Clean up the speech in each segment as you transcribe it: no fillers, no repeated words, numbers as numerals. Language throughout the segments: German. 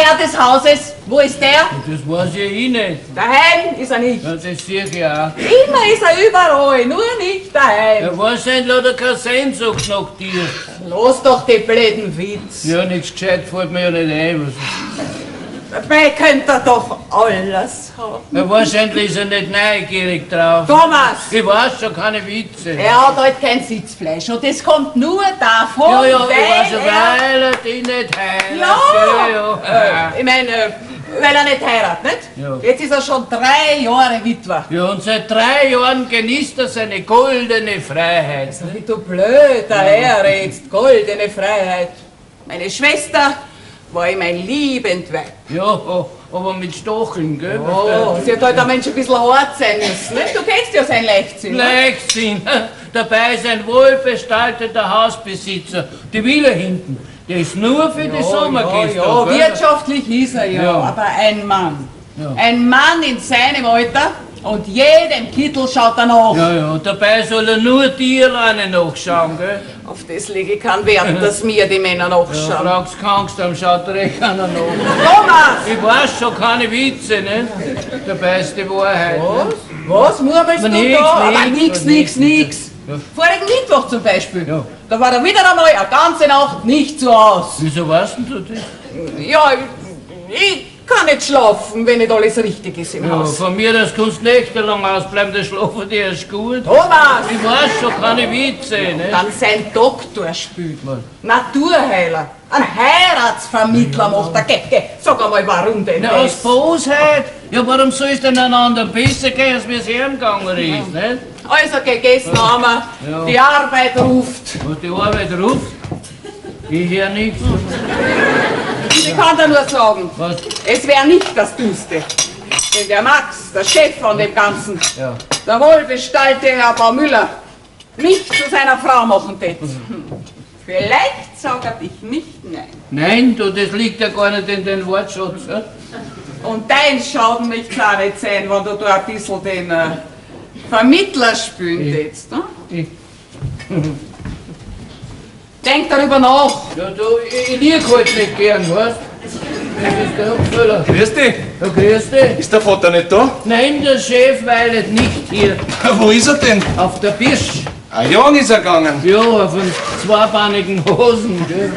Herr des Hauses, wo ist der? Das weiß ja ich nicht. Daheim ist er nicht. Ja, das sehe ich auch. Immer ist er überall, nur nicht daheim. Ja, wahrscheinlich hat er keine Sehnsucht nach dir. Los doch die blöden Witz. Ja, nichts gescheit fällt mir ja nicht ein. Dabei könnt ihr doch alles haben. Ja, wahrscheinlich ist er nicht neugierig drauf. Thomas! Ich weiß schon keine Witze. Er hat halt kein Sitzfleisch und das kommt nur davon, Ja, ich weil weiß schon, er... weil er dich nicht heiratet. Ja! Ich meine, weil er nicht heiratet, nicht? Ja. Jetzt ist er schon 3 Jahre Witwer. Ja, und seit 3 Jahren genießt er seine goldene Freiheit. Wie du blöd daherredst, goldene Freiheit. Meine Schwester war ihm ein liebend Weib. Ja, aber mit Stacheln, gell? Oh, sie hat halt ein Mensch ein bisschen hart sein müssen, nicht? Du kennst ja sein Leichtsinn. Ne? Leichtsinn. Dabei ist ein wohlbestalteter Hausbesitzer. Die Villa hinten, der ist nur für die Sommergäste. Ja, gell? wirtschaftlich ist er ja, aber ein Mann. Ja. Ein Mann in seinem Alter und jedem Kittel schaut er nach. Ja, dabei soll er nur die alleine nachschauen, gell? Auf das lege ich keinen Wert, dass mir die Männer Ja, nachschauen. fragst kannst, dann schaut er echt einer nach. Thomas! Ich weiß schon keine Witze, ne? Dabei ist die Wahrheit. Ne? Was murmelst du Nix, da? Aber nix, nix. Ja. Vorigen Mittwoch zum Beispiel. Ja. Da war er wieder einmal eine ganze Nacht nicht zu Hause. Wieso weißt denn du das? Ja, ich kann nicht schlafen, wenn nicht alles richtig ist im Ja, Haus. von mir, das kannst nächtelang ausbleiben, der Schlafen dir ist gut. Thomas! Ich weiß schon keine Witze, ne? Dann sein Doktor spielt. Was? Naturheiler. Ein Heiratsvermittler macht er. Geh, sag einmal, warum denn Na, aus das? Bosheit? Ja, warum soll es denn einem anderen besser gehen, als wie es ihm gegangen ist, nicht? Also, gegessen haben wir. Ja. Die Arbeit ruft. Was die Arbeit ruft? Ich höre nichts. Ich kann dir nur sagen, Was? es wäre nicht das Dümmste, wenn der Max, der Chef von dem Ganzen, Ja. der wohlbestallte Herr Baumüller, mich zu seiner Frau machen tät. Vielleicht sagt ich nicht nein. Nein, du, das liegt ja gar nicht in den Wortschatz. Ja? Und dein Schaden möchte es auch nicht sein, wenn du da ein bisschen den Vermittler spielen tätst. Ne? Ich, Denk darüber nach. ja, du, ich lieg halt nicht gern, weißt du? Das ist der Hupföller. Grüß dich. Ja, grüß dich. Ist der Vater nicht da? Nein, der Chef weilet nicht hier. Wo ist er denn? Auf der Birsch. Ah, Jan ist er gegangen. Ja, auf den zweibeinigen Hosen. Gell?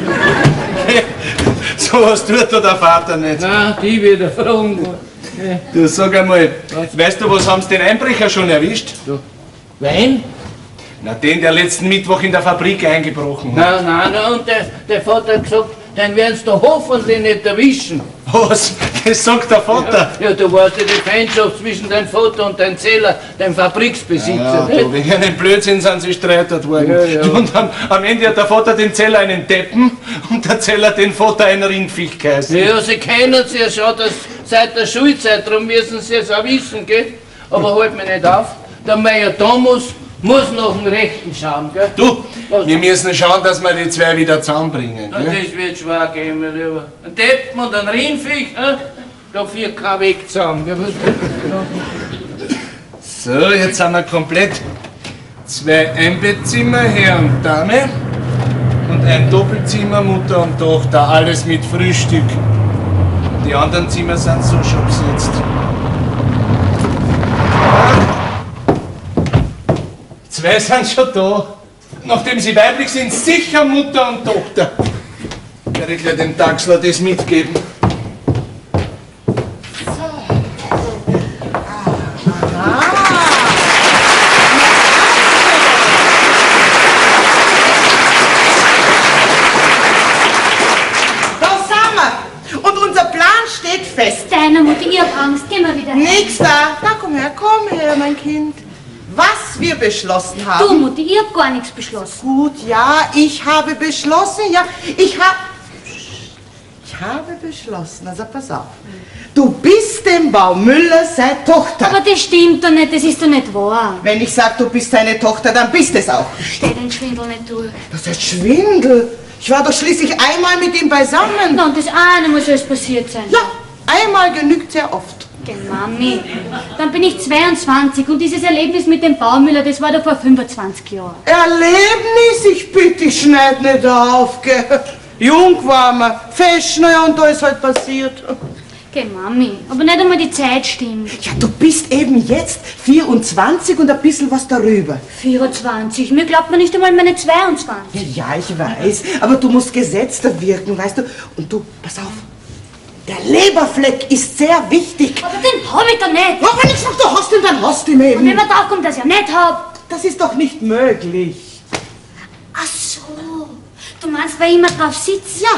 So was tut da der Vater nicht. Nein, die wieder fragen. Du, sag einmal, weißt du, was haben sie den Einbrecher schon erwischt? Wein? Na, den, der letzten Mittwoch in der Fabrik eingebrochen hat. Nein, und der Vater hat gesagt, dann werden sie da hoffentlich nicht erwischen. Was? Das sagt der Vater. Ja, du weißt ja die Feindschaft zwischen deinem Vater und deinem Zeller, dem Fabriksbesitzer. Ja, nicht? du, wegen einem Blödsinn sind sie streitert worden. Ja. Und am Ende hat der Vater den Zeller einen Deppen und der Zeller den Vater einen Rindviech geheißen. Ja, sie kennen sie ja schon seit der Schulzeit, darum müssen sie es auch wissen, gell? Aber halt mich nicht auf, der Meier Thomas muss nach dem Rechten schauen, gell? Du, wir müssen schauen, dass wir die zwei wieder zusammenbringen. Ja, Gell? das wird schwer gehen, mein Lieber. Ein Deppen und ein Rindviech, da führt kein Weg zusammen, gell? So, jetzt sind wir komplett. 2 Einbettzimmer, Herr und Dame. Und ein Doppelzimmer, Mutter und Tochter, alles mit Frühstück. Die anderen Zimmer sind so schon besetzt. Zwei sind schon da. Nachdem sie weiblich sind, sicher Mutter und Tochter. Werde ich gleich dem Taxler das mitgeben. Da sind wir. Und unser Plan steht fest. Deiner Mutter, ich hab Angst, geh mal wieder. Nix da. Na, komm her, mein Kind. Was wir beschlossen Du haben. Mutter, ich hab gar nichts beschlossen. Gut, ja, ich habe beschlossen, ja, ich habe beschlossen, also pass auf. Du bist dem Baumüller seine Tochter. Aber das stimmt doch nicht, das ist doch nicht wahr. Wenn ich sage, du bist seine Tochter, dann bist es auch. Steh den Schwindel nicht durch. Das ist Schwindel. Ich war doch schließlich einmal mit ihm beisammen. Na, und das eine muss alles passiert sein. Ja, einmal genügt sehr oft. Gell, Mami. Dann bin ich 22 und dieses Erlebnis mit dem Baumüller, das war doch vor 25 Jahren. Erlebnis, ich bitte, ich schneid nicht auf, gell? Jung waren wir, fesch, naja, und da ist halt passiert. Geh, Mami, aber nicht einmal die Zeit stimmt. Ja, du bist eben jetzt 24 und ein bisschen was darüber. 24, mir glaubt man nicht einmal meine 22. Ja, ich weiß, aber du musst gesetzter wirken, weißt du. Und du, pass auf, der Leberfleck ist sehr wichtig. Aber den hab ich doch nicht. Ja, wenn ich sag, du hast ihn, dann hast du ihn Und eben. wenn man drauf kommt, dass ich ihn nicht hab. Das ist doch nicht möglich. Ach so, du meinst, weil ich immer drauf sitze? Ja.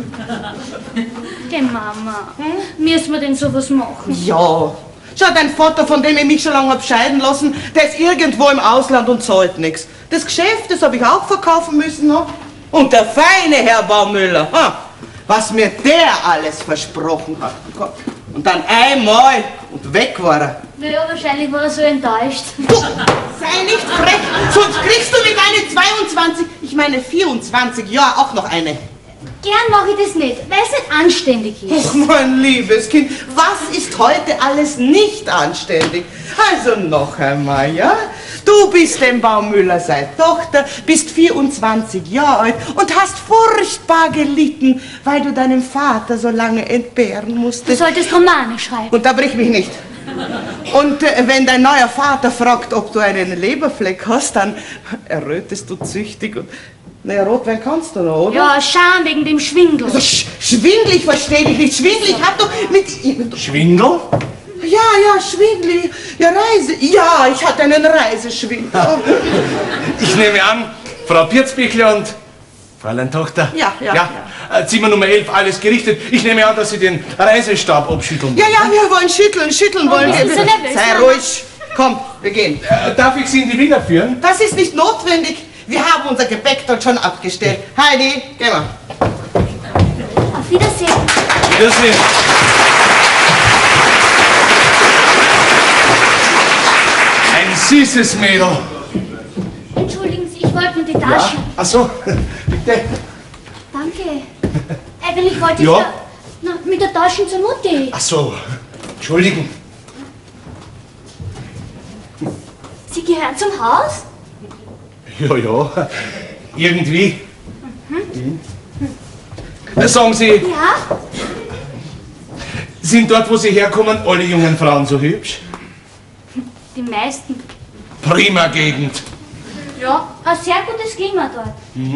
Geh, Mama, müssen wir denn sowas machen? Ja. Schau, dein Vater, von dem ich mich schon lange hab scheiden lassen, der ist irgendwo im Ausland und zahlt nichts. Das Geschäft, das habe ich auch verkaufen müssen noch. Und der feine Herr Baumüller, was mir der alles versprochen hat. Und dann einmal und weg war er. Naja, wahrscheinlich war er so enttäuscht. Du, sei nicht frech, sonst kriegst du mit deinen 22, ich meine 24 Jahre auch noch eine. Gern mache ich das nicht, weil es nicht anständig ist. Ach, mein liebes Kind, was ist heute alles nicht anständig? Also noch einmal, ja? Du bist dem Baumüller seine Tochter, bist 24 Jahre alt und hast furchtbar gelitten, weil du deinem Vater so lange entbehren Du musstest. solltest Romane schreiben. Unterbrich mich nicht. Und wenn dein neuer Vater fragt, ob du einen Leberfleck hast, dann errötest du züchtig und... Naja, Rotwein kannst du noch, oder? Ja, Scham wegen dem Schwindel. Also Schwindel, ich verstehe dich nicht. Schwindel, ich hab doch mit... Schwindel? Ja, Schwindel. Ja, Reise. Ja, ich hatte einen Reiseschwindel. Ich nehme an, Frau Pirzbichler und Fräulein Tochter. Ja. Zimmer Nummer 11, alles gerichtet. Ich nehme an, dass Sie den Reisestab abschütteln. Ja, wir wollen schütteln wollen bist du so nervös, Sei Mama? ruhig. Komm, wir gehen. Darf ich Sie in die Villa führen? Das ist nicht notwendig. Wir haben unser Gepäck dort schon abgestellt. Heidi, geh mal. Auf Wiedersehen. Wiedersehen. Ein süßes Mädel. Entschuldigen Sie, ich wollte nur die Tasche. Ach so, bitte. Danke. Eigentlich wollte ich Ja? ja mit der Tasche zur Mutti. Ach so, Entschuldigen. Sie gehören zum Haus? Ja, irgendwie. Sagen Sie, Ja. sind dort, wo Sie herkommen, alle jungen Frauen so hübsch? Die meisten. Prima Gegend. Ja. Ein sehr gutes Klima dort.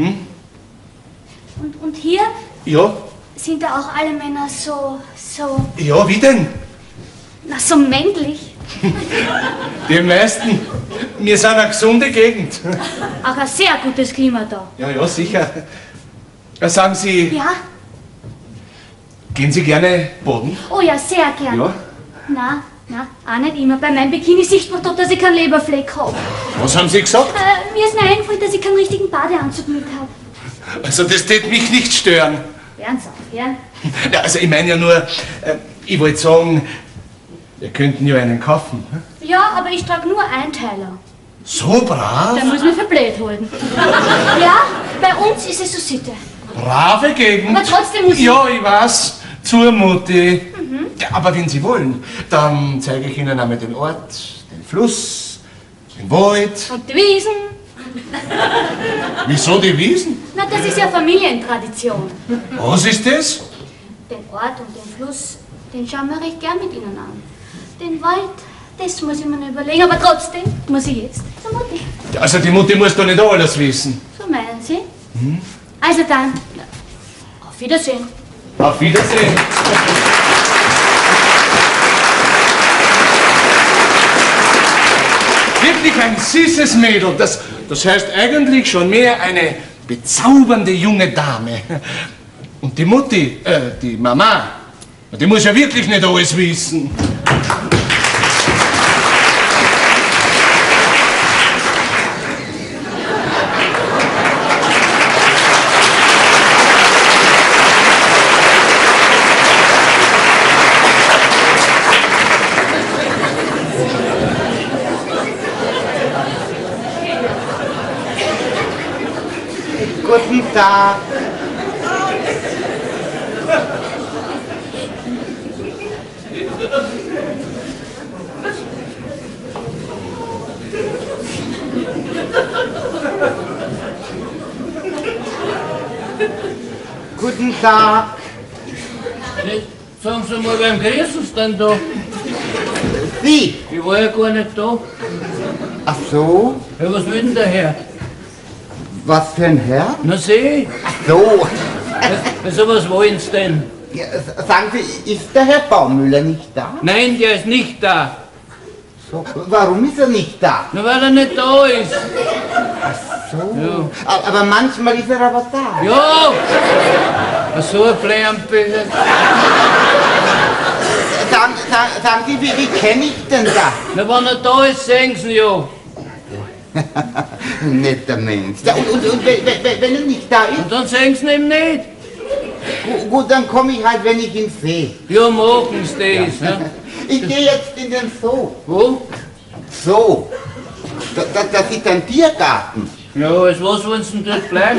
Und hier Ja, sind da auch alle Männer so, ja, wie denn? so männlich. Die meisten. Wir sind eine gesunde Gegend. Auch ein sehr gutes Klima da. Ja, sicher. Sagen Sie, Ja? gehen Sie gerne baden? Oh ja, sehr gern. Ja. Na, auch nicht immer. Bei meinem Bikini sieht man doch, dass ich keinen Leberfleck habe. Was haben Sie gesagt? Mir ist mir eingefallen, dass ich keinen richtigen Badeanzug mit habe. Also das tät mich nicht stören. Werden Sie auch, ja? Ja, also ich meine ja nur, ich wollte sagen, wir könnten ja einen kaufen. Ja, aber ich trage nur Einteiler. So brav, Der muss mich für blöd halten. Ja, bei uns ist es so Sitte. brave Gegend. Aber trotzdem muss ich... Ja, ich weiß, zur Mutti. Ja, aber wenn Sie wollen, dann zeige ich Ihnen einmal den Ort, den Fluss, den Wald. Und die Wiesen. Wieso die Wiesen? Na, das ist ja Familientradition. Was ist das? Den Ort und den Fluss, den schauen wir recht gern mit Ihnen an. Den Wald, das muss ich mir noch überlegen, aber trotzdem muss ich jetzt zur Mutti. Ja, also die Mutti muss doch nicht alles wissen. So meinen Sie? Also dann, auf Wiedersehen. Auf Wiedersehen. Wirklich ein süßes Mädel. Das heißt eigentlich schon mehr eine bezaubernde junge Dame. Und die Mutti, die Mama, die muss ja wirklich nicht alles wissen. Guten Tag. Guten Tag. Sagen Sie mal, wem grüßen Sie denn da? Sie? Ich war ja gar nicht da. Ach so? Ja, was will denn der Herr? Was für ein Herr? Na Sie, Ach so. also was wollen Sie denn? Ja, sagen Sie, ist der Herr Baumüller nicht da? Nein, der ist nicht da. So. Warum ist er nicht da? Nur weil er nicht da ist. So. Ja. Aber manchmal ist er aber da. Ja! So ein Plärmpel. Sagen Sie, wie kenne ich denn das? Na, wenn er da ist, sehen Sie ihn ja. Netter Mensch. Ja, und wenn er nicht da ist, Und dann sehen Sie ihn eben nicht. gut, dann komme ich halt, wenn ich ihn sehe. Ja, machen Sie das. Ja. Ich gehe jetzt in den Zoo. Wo? So. Das ist ein Tiergarten. Ja, als was wollen Sie denn dort bleiben?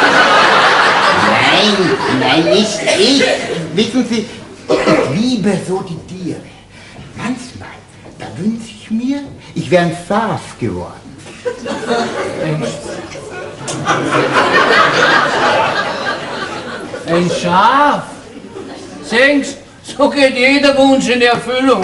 Nein, nicht ich. Wissen Sie, ich liebe so die Tiere. Manchmal, da wünsche ich mir, ich wäre ein Schaf geworden. Ein Schaf? Sehen Sie, so geht jeder Wunsch in Erfüllung.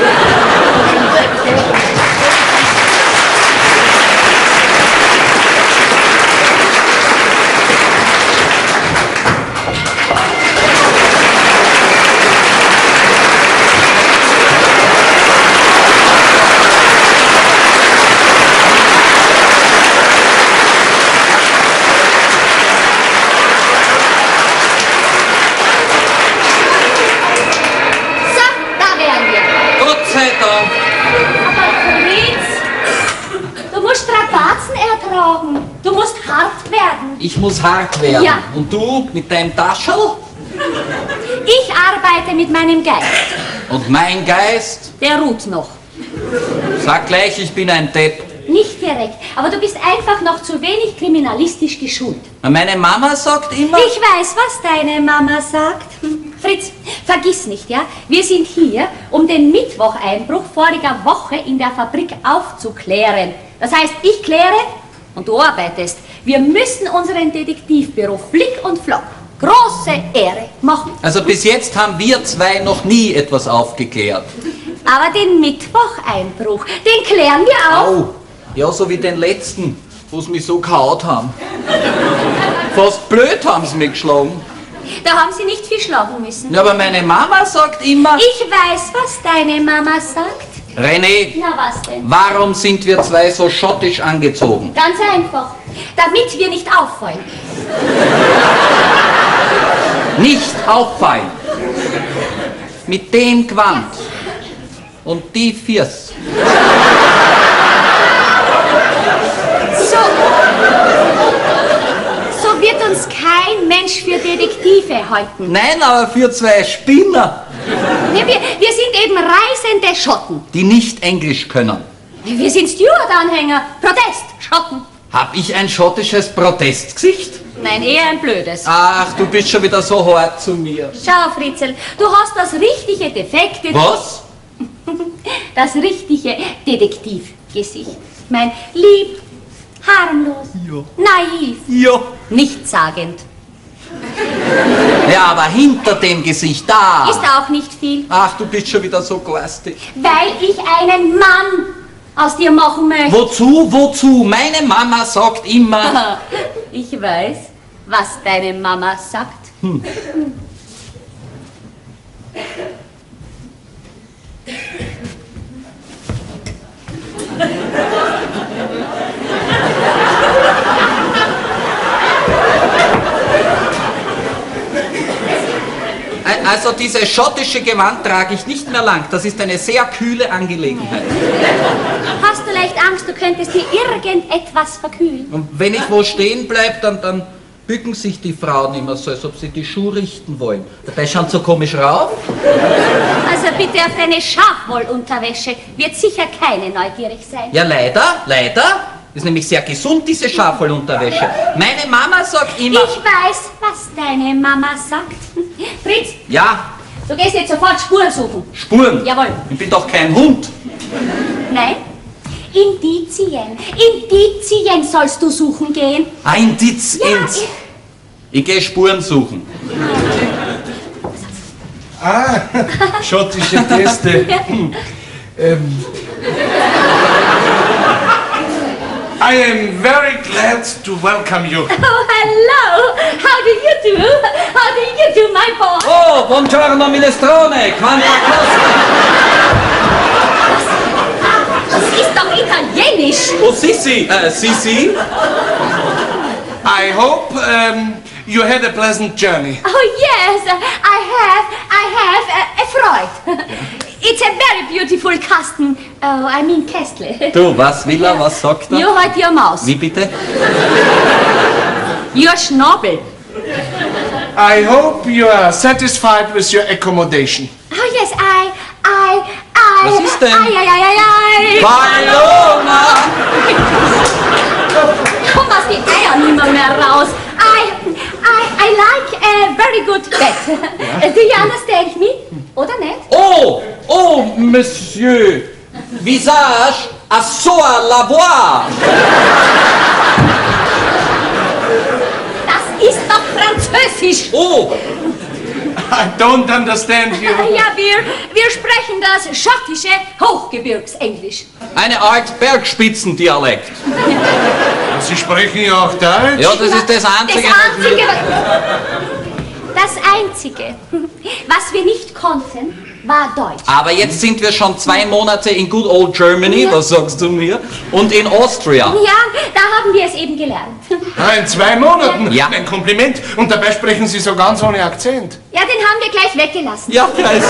Du musst hart werden. Ich muss hart werden. Ja. Und du mit deinem Taschel? Ich arbeite mit meinem Geist. Und mein Geist? Der ruht noch. Sag gleich, ich bin ein Depp. Nicht direkt, aber du bist einfach noch zu wenig kriminalistisch geschult. Meine Mama sagt immer... Ich weiß, was deine Mama sagt. Fritz, vergiss nicht, ja? Wir sind hier, um den Mittwocheinbruch voriger Woche in der Fabrik aufzuklären. Das heißt, ich kläre und du arbeitest. Wir müssen unseren Detektivberuf Flick und Flock große Ehre machen. Also bis jetzt haben wir zwei noch nie etwas aufgeklärt. Aber den Mittwocheinbruch, den klären wir auch. Au. Ja, so wie den letzten, wo sie mich so gehaut haben. Fast blöd haben sie mich geschlagen. Da haben sie nicht viel schlagen müssen. Ja, aber meine Mama sagt immer... Ich weiß, was deine Mama sagt. René, Na, was denn? warum sind wir zwei so schottisch angezogen? Ganz einfach. Damit wir nicht auffallen. Nicht auffallen. Mit dem Gewand. Und die Fiers. So wird uns kein Mensch für Detektive halten. Nein, aber für zwei Spinner, Wir sind eben reisende Schotten. die nicht Englisch können. Wir sind Stewart-Anhänger. Protest, Schotten. Hab ich ein schottisches Protestgesicht? Nein, eher ein blödes. Ach, du bist schon wieder so hart zu mir. Schau, Fritzl, du hast das richtige defekte... Was? Das richtige Detektivgesicht. Mein lieb, harmlos, naiv, Ja. nichtssagend. Ja, aber hinter dem Gesicht da. Ist auch nicht viel, Ach, du bist schon wieder so garstig. weil ich einen Mann aus dir machen möchte. Wozu? Meine Mama sagt immer... Ich weiß, was deine Mama sagt. Also dieses schottische Gewand trage ich nicht mehr lang. Das ist eine sehr kühle Angelegenheit. Hast du leicht Angst, du könntest dir irgendetwas verkühlen? Und wenn ich wo stehen bleibe, dann bücken sich die Frauen immer so, als ob sie die Schuhe richten wollen. Dabei schauen so komisch rauf. Also bitte auf deine Schafwollunterwäsche wird sicher keine neugierig sein. Ja, leider. Ist nämlich sehr gesund, diese Schafwollunterwäsche. Meine Mama sagt immer... Ich weiß, was deine Mama sagt. Fritz, Ja, du gehst jetzt sofort Spuren suchen. Spuren. Jawohl. Ich bin doch kein Hund. Nein? Indizien. Indizien sollst du suchen gehen. Indiz. Ich gehe Spuren suchen. Ah, schottische Gäste. I am very glad to welcome you. Oh, hello! How do you do? How do you do, my boy? Oh, buongiorno minestrone, quanta costa? Das ist doch italienisch. Oh, Sissi, Sissi? I hope you had a pleasant journey. Oh, yes, I have a Freud. It's a very beautiful Kasten. Oh, I mean Kästle. Du, was will er, was sagt er? You halt your Maus. Wie bitte? Your Schnabel. I hope you are satisfied with your accommodation. Oh, yes, I... Was ist denn? Ai. Paloma! Komm aus die Eier nimmer raus. I like a very good bed. Do you understand me? Oder nicht? Oh, Monsieur! Visage à soi la voir! Das ist doch Französisch. Oh! I don't understand you. Ja, wir sprechen das schottische Hochgebirgsenglisch. Eine Art Bergspitzendialekt. Sie sprechen ja auch Deutsch. Ja, das ist das Einzige. Das Einzige, was wir nicht konnten, war Deutsch. Aber jetzt sind wir schon 2 Monate in good old Germany, was sagst du mir? Und in Austria. Ja, da haben wir es eben gelernt. Ah, in 2 Monaten? Ja. Ein Kompliment. Und dabei sprechen Sie so ganz ohne Akzent. Ja, den haben wir gleich weggelassen. Ja,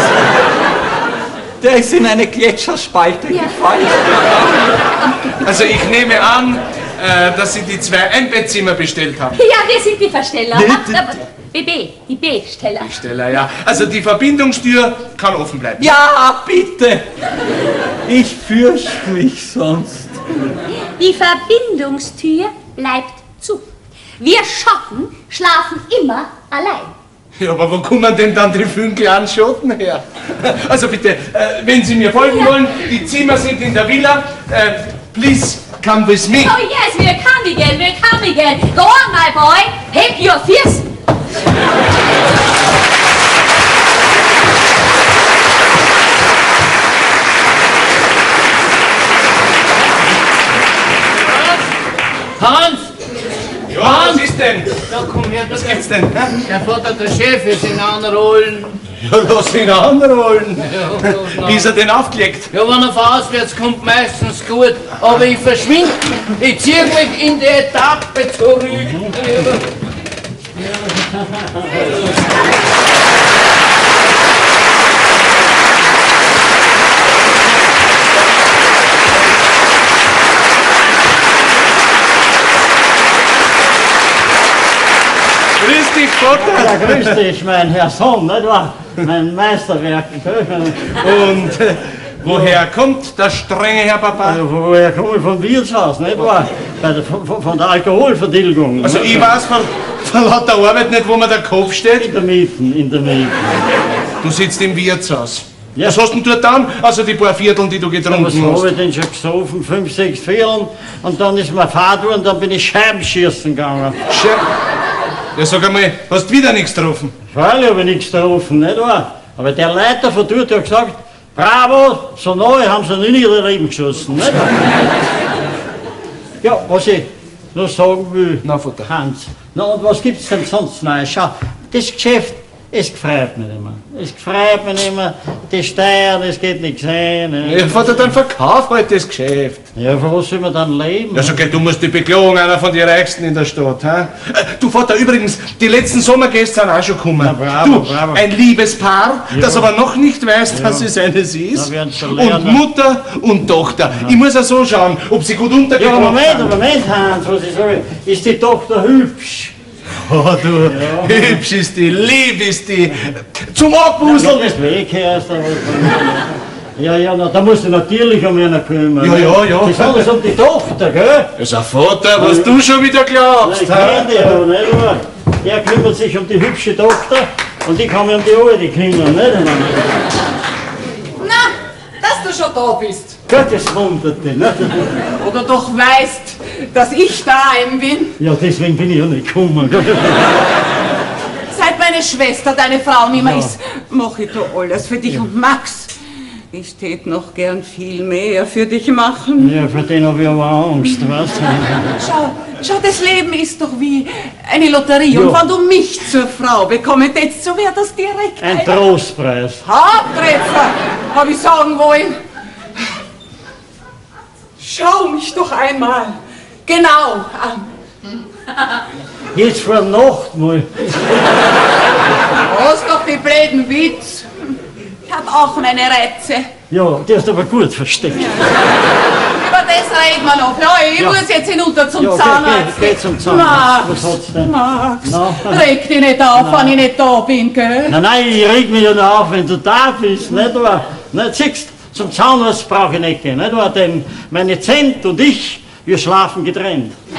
der ist in eine Gletscherspalte gefallen. Also ich nehme an, dass Sie die 2 Einbettzimmer bestellt haben. Ja, wir sind die Versteller. BB, die B-Steller. Steller, ja. Also die Verbindungstür kann offen bleiben. Ja, bitte. Ich fürchte mich sonst. Die Verbindungstür bleibt zu. Wir Schotten schlafen immer allein. Ja, aber wo kommen denn dann die 5 kleinen Schotten her? Also bitte, wenn Sie mir folgen wollen, die Zimmer sind in der Villa. Please come with me. Oh yes, we're coming again. Go on, my boy. Take your fist. Hans! Ja, was ist denn? Da komm her, Was gibt's denn? der Vater, der Chef ist in anrollen. Ja, lass ihn anrollen. Wie ist er denn aufgelegt? Ja, wenn er von auswärts kommt, meistens gut. Aber ich verschwinde. Ich ziehe mich in die Etappe zurück. Grüß dich, Vater. Ja, grüß dich, mein Herr Sohn, nicht wahr? Mein Meisterwerk. Und woher kommt der strenge Herr Papa? Woher komme ich vom Wirtshaus, nicht wahr? Von der Alkoholvertilgung. Also ich weiß von lauter Arbeit nicht, wo mir der Kopf steht. In der Mieten. Du sitzt im Wirtshaus. Ja. Was hast denn du getan, außer die paar Vierteln, die du getrunken Was hast? habe ich denn schon gesoffen? 5, 6 Vierteln. Und dann ist mir Fahrt und dann bin ich Scheibenschießen gegangen. Ja, sag einmal, hast wieder nichts getroffen? Freilich habe ich nichts getroffen, nicht wahr? Aber der Leiter von dort hat gesagt, bravo, so neu haben sie nie in ihr Leben geschossen, nicht? Ja, was ich noch sagen will, Na, Vater. Hans. Na, und was gibt's denn sonst Neues? Schau, das Geschäft, es gefreut mich nicht mehr. Es gefreut mich nicht mehr. Die Steuern, es geht nichts hin. Ja, Vater, dann verkauf halt das Geschäft. Ja, von was soll man dann leben? Ja, sag ich, du musst die Beklagen, einer von den Reichsten in der Stadt. Hä? Du, Vater, übrigens, die letzten Sommergäste sind auch schon gekommen. Na, bravo, du, bravo. ein liebes Paar, Ja. das aber noch nicht weiß, dass Ja. es eines ist. Na, werden's schon Und lernen. Mutter und Tochter. Ich muss ja so schauen, ob sie gut Ja, untergebracht sind. Moment, Hans, was ich sage, ist die Tochter hübsch? Oh, du, hübsch ist die, lieb ist die. Zum Ja, Abbuseln. das weg erst. Ja, na, da musst du natürlich um einen kümmern. Ja, ja, ja. Das ist alles um die Tochter, gell? Das ist ein Vater, was du schon wieder glaubst. Ich hä? kenne die ja, nicht wahr? Der kümmert sich um die hübsche Tochter und ich kann mich um die alte kümmern, nicht? Na, dass du schon da bist. Gott, das wundert dich, nicht? Oder doch weißt, dass ich daheim bin. Ja, deswegen bin ich ja nicht gekommen. Schwester, deine Frau nimmer ist, mach ich da alles für dich. Und Max, ich tät noch gern viel mehr für dich machen. Ja, für den hab ich aber Angst, weißt du? Schau, das Leben ist doch wie eine Lotterie. Und wenn du mich zur Frau bekommen hättest, so wäre das direkt ein Trostpreis. Haartreffer, hab ich sagen wollen. Schau mich doch einmal genau an. Jetzt vor Nacht mal. Was doch die blöden Witz. Ich hab auch meine Reize. Ja, die hast du aber gut versteckt. Über das reden wir noch. Ja, ich muss jetzt hinunter zum Zahnarzt. Geh zum Zahnarzt. Max, was hat's denn? Max, No. reg dich nicht auf, wenn ich nicht da bin, gell? Nein, ich reg mich ja nur auf, wenn du da bist, nicht wahr? Nicht, siehst, zum Zahnarzt brauche ich nicht gehen, nicht wahr? Denn meine Zent und ich, wir schlafen getrennt. Ja,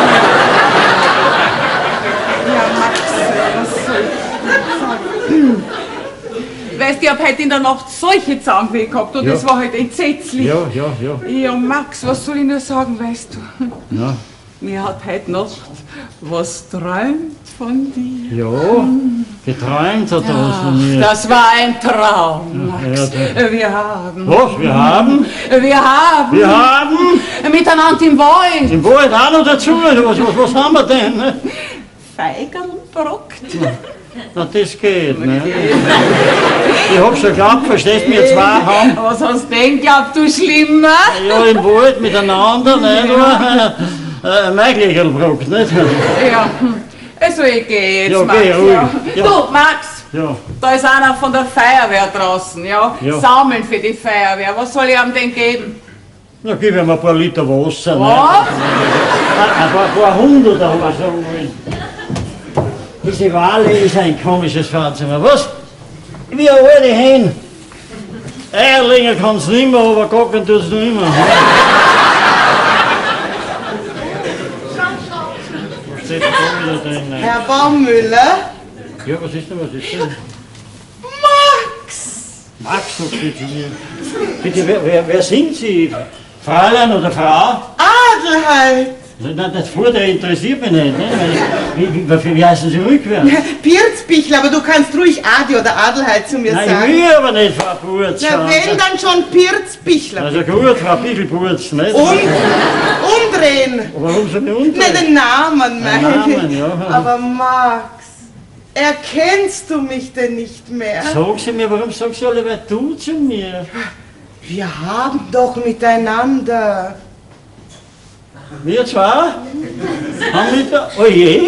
Max, was soll ich? Weißt du, ich hab heute in der Nacht solche Zahnweh gehabt und das war halt entsetzlich. Ja. Ja, Max, was soll ich nur sagen, weißt du? Ja. Mir hat heute Nacht was träumt von dir. Ja, geträumt hat er was von mir. Das war ein Traum, Max. Ja, Wir haben. Was, wir haben? Wir haben. Wir haben? Miteinander im Wald. Im Wald auch noch dazu, was haben wir denn? Ne? Feigen brockt. Na, das geht, ne? Ich hab schon geglaubt, verstehst du, wir zwei haben. Was hast du denn glaubt, du Schlimmer? Ja, im Wald miteinander, ne? Maiglöchelbrock, nicht? Ja, also ich geh jetzt, Ja, Max. geh ruhig. Ja. Du, Max, Ja. da ist einer von der Feuerwehr draußen, ja? Ja. Sammeln für die Feuerwehr. Was soll ich ihm denn geben? Na, gib ihm ein paar Liter Wasser, ne? Was? Ein paar Hundert, haben wir sagen wollen. Diese Wale ist ein komisches Fahrzimmer. Was? Wie eine alte Hen. Eierlinge kann's nicht mehr, aber gackern tut's noch immer. Was steht da wieder drin? Ne? Herr Baumüller? Ja, was ist denn? Max! Max, sagt sie zu mir. Bitte, wer sind Sie? Fräulein oder Frau? Adelheid! Nein, das Futter interessiert mich nicht. Ne? Wie heißen Sie rückwärts? Pirzbichler, aber du kannst ruhig Adi oder Adelheid zu mir Nein, sagen. ich will aber nicht Frau Burz. Na, wenn dann schon Pirzbichler. Also gut, Frau Bichelburz, nicht? Umdrehen. Warum so eine Ne, Umdrehen? den Namen meine ich. Namen, ja. Aber Max, erkennst du mich denn nicht mehr? Sag sie mir, warum sagst du alle du zu mir? Wir haben doch miteinander. Wir zwei? Haben wir da? Oje.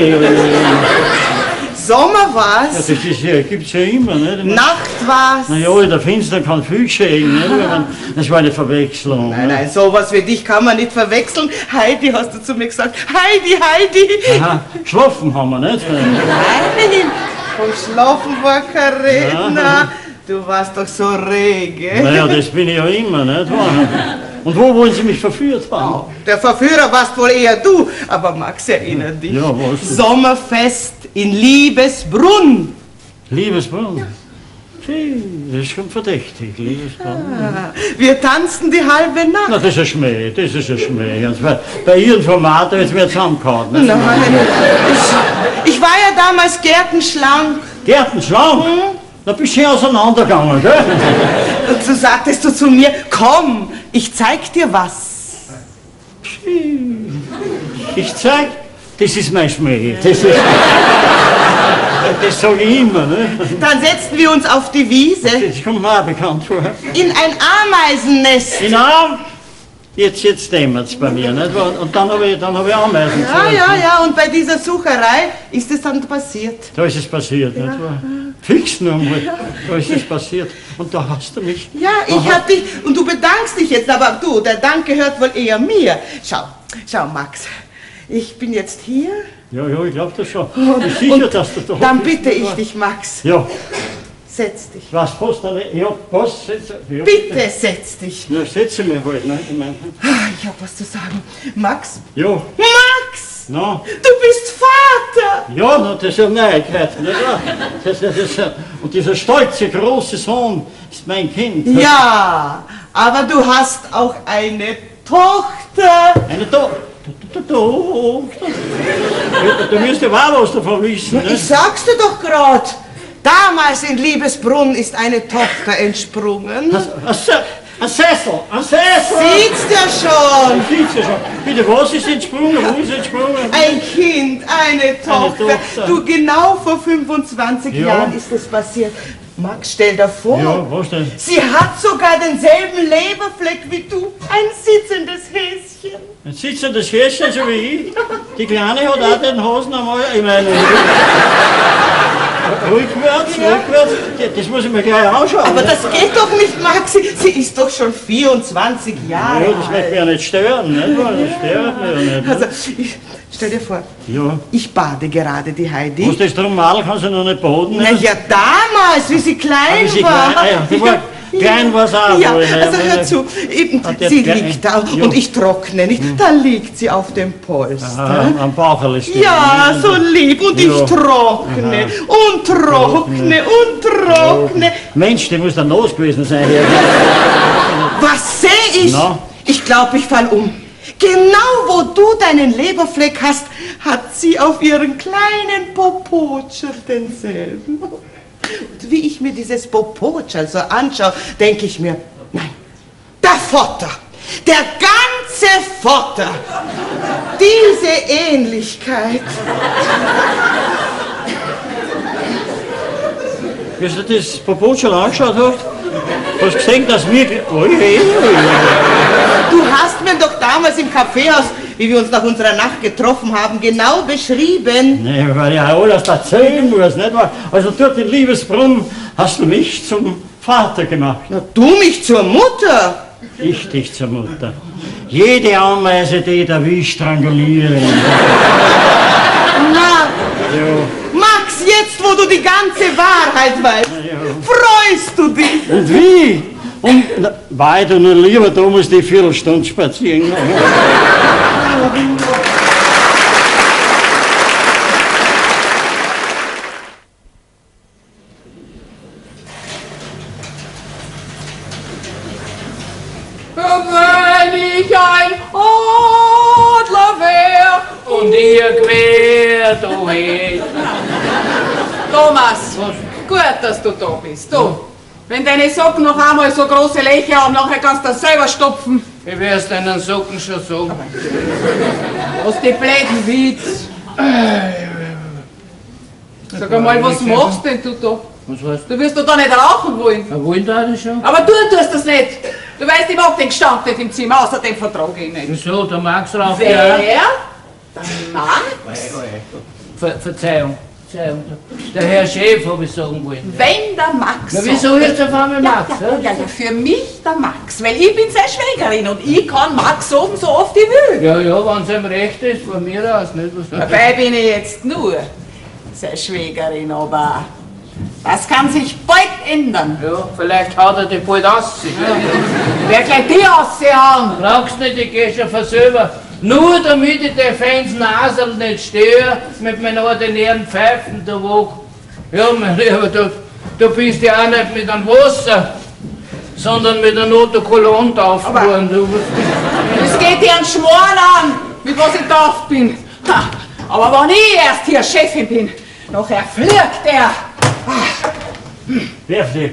Sommer Ja, war's, das ist ja, gibt's ja immer, nicht? Nacht war's. Naja, in der Finster kann viel geschehen, nicht? Das war eine Verwechslung. Nein, nein, sowas wie dich kann man nicht verwechseln. Heidi, hast du zu mir gesagt. Heidi, Heidi. Aha, geschlafen haben wir, nicht? Nein, vom Schlafen war kein Redner. Du warst doch so rege. Naja, das bin ich ja immer, nicht wahr? Und wo wollen Sie mich verführt haben? Der Verführer warst wohl eher du. Aber Max, erinnere dich. Ja, was? Sommerfest in Liebesbrunn. Liebesbrunn? Das ist schon verdächtig, Liebesbrunn. Wir tanzten die halbe Nacht. Na, das ist ein Schmäh, das ist ein Schmäh. Und bei Ihrem Format ist mir zusammengehauen. Nicht? Nein, ich war ja damals gärtenschlank. Gärtenschlank? Da bist du ja auseinandergegangen, gell? Und so sagtest du zu mir, komm, ich zeig dir was. Ich zeig, das ist mein Schmäh. Das sage ich immer, ne? Dann setzten wir uns auf die Wiese Das kommt mir auch bekannt vor. in ein Ameisennest. Genau, jetzt dämmert's bei mir, nicht? Und dann hab ich Ameisen Ja, und bei dieser Sucherei ist es dann passiert. Da ist es passiert, nicht wahr? Fix nur mal, da ist es passiert. Und da hast du mich. Ja, ich hab dich, und du bedankst dich jetzt, aber du, der Dank gehört wohl eher mir. Schau, Max, ich bin jetzt hier. Ja, ich glaub das schon. Bist sicher, dass du da Dann bist, bitte nicht ich wahr? dich, Max, Ja, setz dich. was passt da nicht? Ja, passt, setz ja, Bitte setz dich. Ja, setze mich halt, ne? Ich mein, Ich hab was zu sagen. Max? ja, Max! na. Du bist Vater! Ja, na, das ist eine Neuigkeit, nicht wahr? Und dieser stolze, große Sohn ist mein Kind. Ja, aber du hast auch eine Tochter. Eine Tochter. Du wirst ja auch was davon wissen, ne? Ich sag's dir doch grad. Damals in Liebesbrunn ist eine Tochter entsprungen. Ein Sessel! Sieht's ja schon. Bitte, was ist entsprungen? Wo ist entsprungen? Ein Kind, eine Tochter. Du, genau vor 25 Jahren ist das passiert. Max, stell dir vor. Ja, was denn? Sie hat sogar denselben Leberfleck wie du. Ein sitzendes Häschen. Ein sitzendes Häschen, so wie ich. Die Kleine hat auch den Hosen einmal, ich meine, rückwärts, das muss ich mir gleich anschauen. Aber das geht doch nicht, Max. Sie ist doch schon 24 Jahre alt. Ja, das wird mich ja nicht stören, nicht wahr? Das stört mich ja nicht. Also, stell dir vor, ich bade gerade die Heidi. Was das drum mal, kann sie noch nicht baden? Na ja, damals, wie sie klein war. Klein war es auch. Ja, also hör zu, eben, sie liegt da und ich trockne nicht. Da liegt sie auf dem Polster. Am Baucherl ist die. Ja, so lieb und ich trockne und trockne und trockne. Mensch, die muss dann los gewesen sein hier. Was seh ich? Na? Ich glaube, ich fall um. Genau wo du deinen Leberfleck hast, hat sie auf ihren kleinen Popotschel denselben. Und wie ich mir dieses Popotschel so anschaue, denke ich mir, nein, der Vater, der ganze Vater, diese Ähnlichkeit. Wie du das Popotschel angeschaut hast, hast du gesehen, dass wir... Du hast mir doch damals im Kaffeehaus, wie wir uns nach unserer Nacht getroffen haben, genau beschrieben. Nee, weil ich auch alles erzählen muss, nicht wahr? Also dort in Liebesbrunn hast du mich zum Vater gemacht. Na, du mich zur Mutter. Ich dich zur Mutter. Jede Ameise, die da will, strangulieren. Na, Max, jetzt wo du die ganze Wahrheit weißt, freust du dich. Und wie? Und weiter nur lieber, da musst du die Viertelstunde spazieren. Wenn ich ein Adler wär Und ihr quer dahin. Thomas, gut, dass du da bist. Du, wenn deine Socken noch einmal so große Löcher haben, nachher kannst du das selber stopfen. Wie wär's deinen Socken schon sagen? Was die blöden Witz. Sag einmal, was machst denn du da? Was heißt? Du wirst doch da nicht rauchen wollen. Ja, wollen da das schon? Aber du tust das nicht. Du weißt, ich mag den Gestank nicht im Zimmer, außerdem vertrage ich ihn nicht. Wieso? Der Max raucht Wer? ja. Der Max? Verzeihung. Der Herr Chef, habe ich sagen wollen. Wenn der Max. Na, wieso jetzt auf einmal Max? Ja, für mich der Max, weil ich bin seine Schwägerin und ich kann Max sagen, so oft ich will. Ja, wenn es ihm recht ist, von mir aus, nicht? Was Dabei bin ich jetzt nur seine Schwägerin, aber das kann sich bald ändern. Ja, vielleicht haut er dich bald aus. Wer gleich die aushauen? Brauchst nicht, ich geh schon von selber. Nur damit ich den feins Nasel nicht stehe, mit meinen ordinären Pfeifen da wo. Ja, mein Lieber, du bist ja auch nicht mit einem Wasser, sondern mit einer Autokolonne aufgefahren. Es geht dir einen Schmarrn an, mit was ich drauf bin. Ha, aber wenn ich erst hier Chefin bin, nachher fliegt der. Wer fliegt?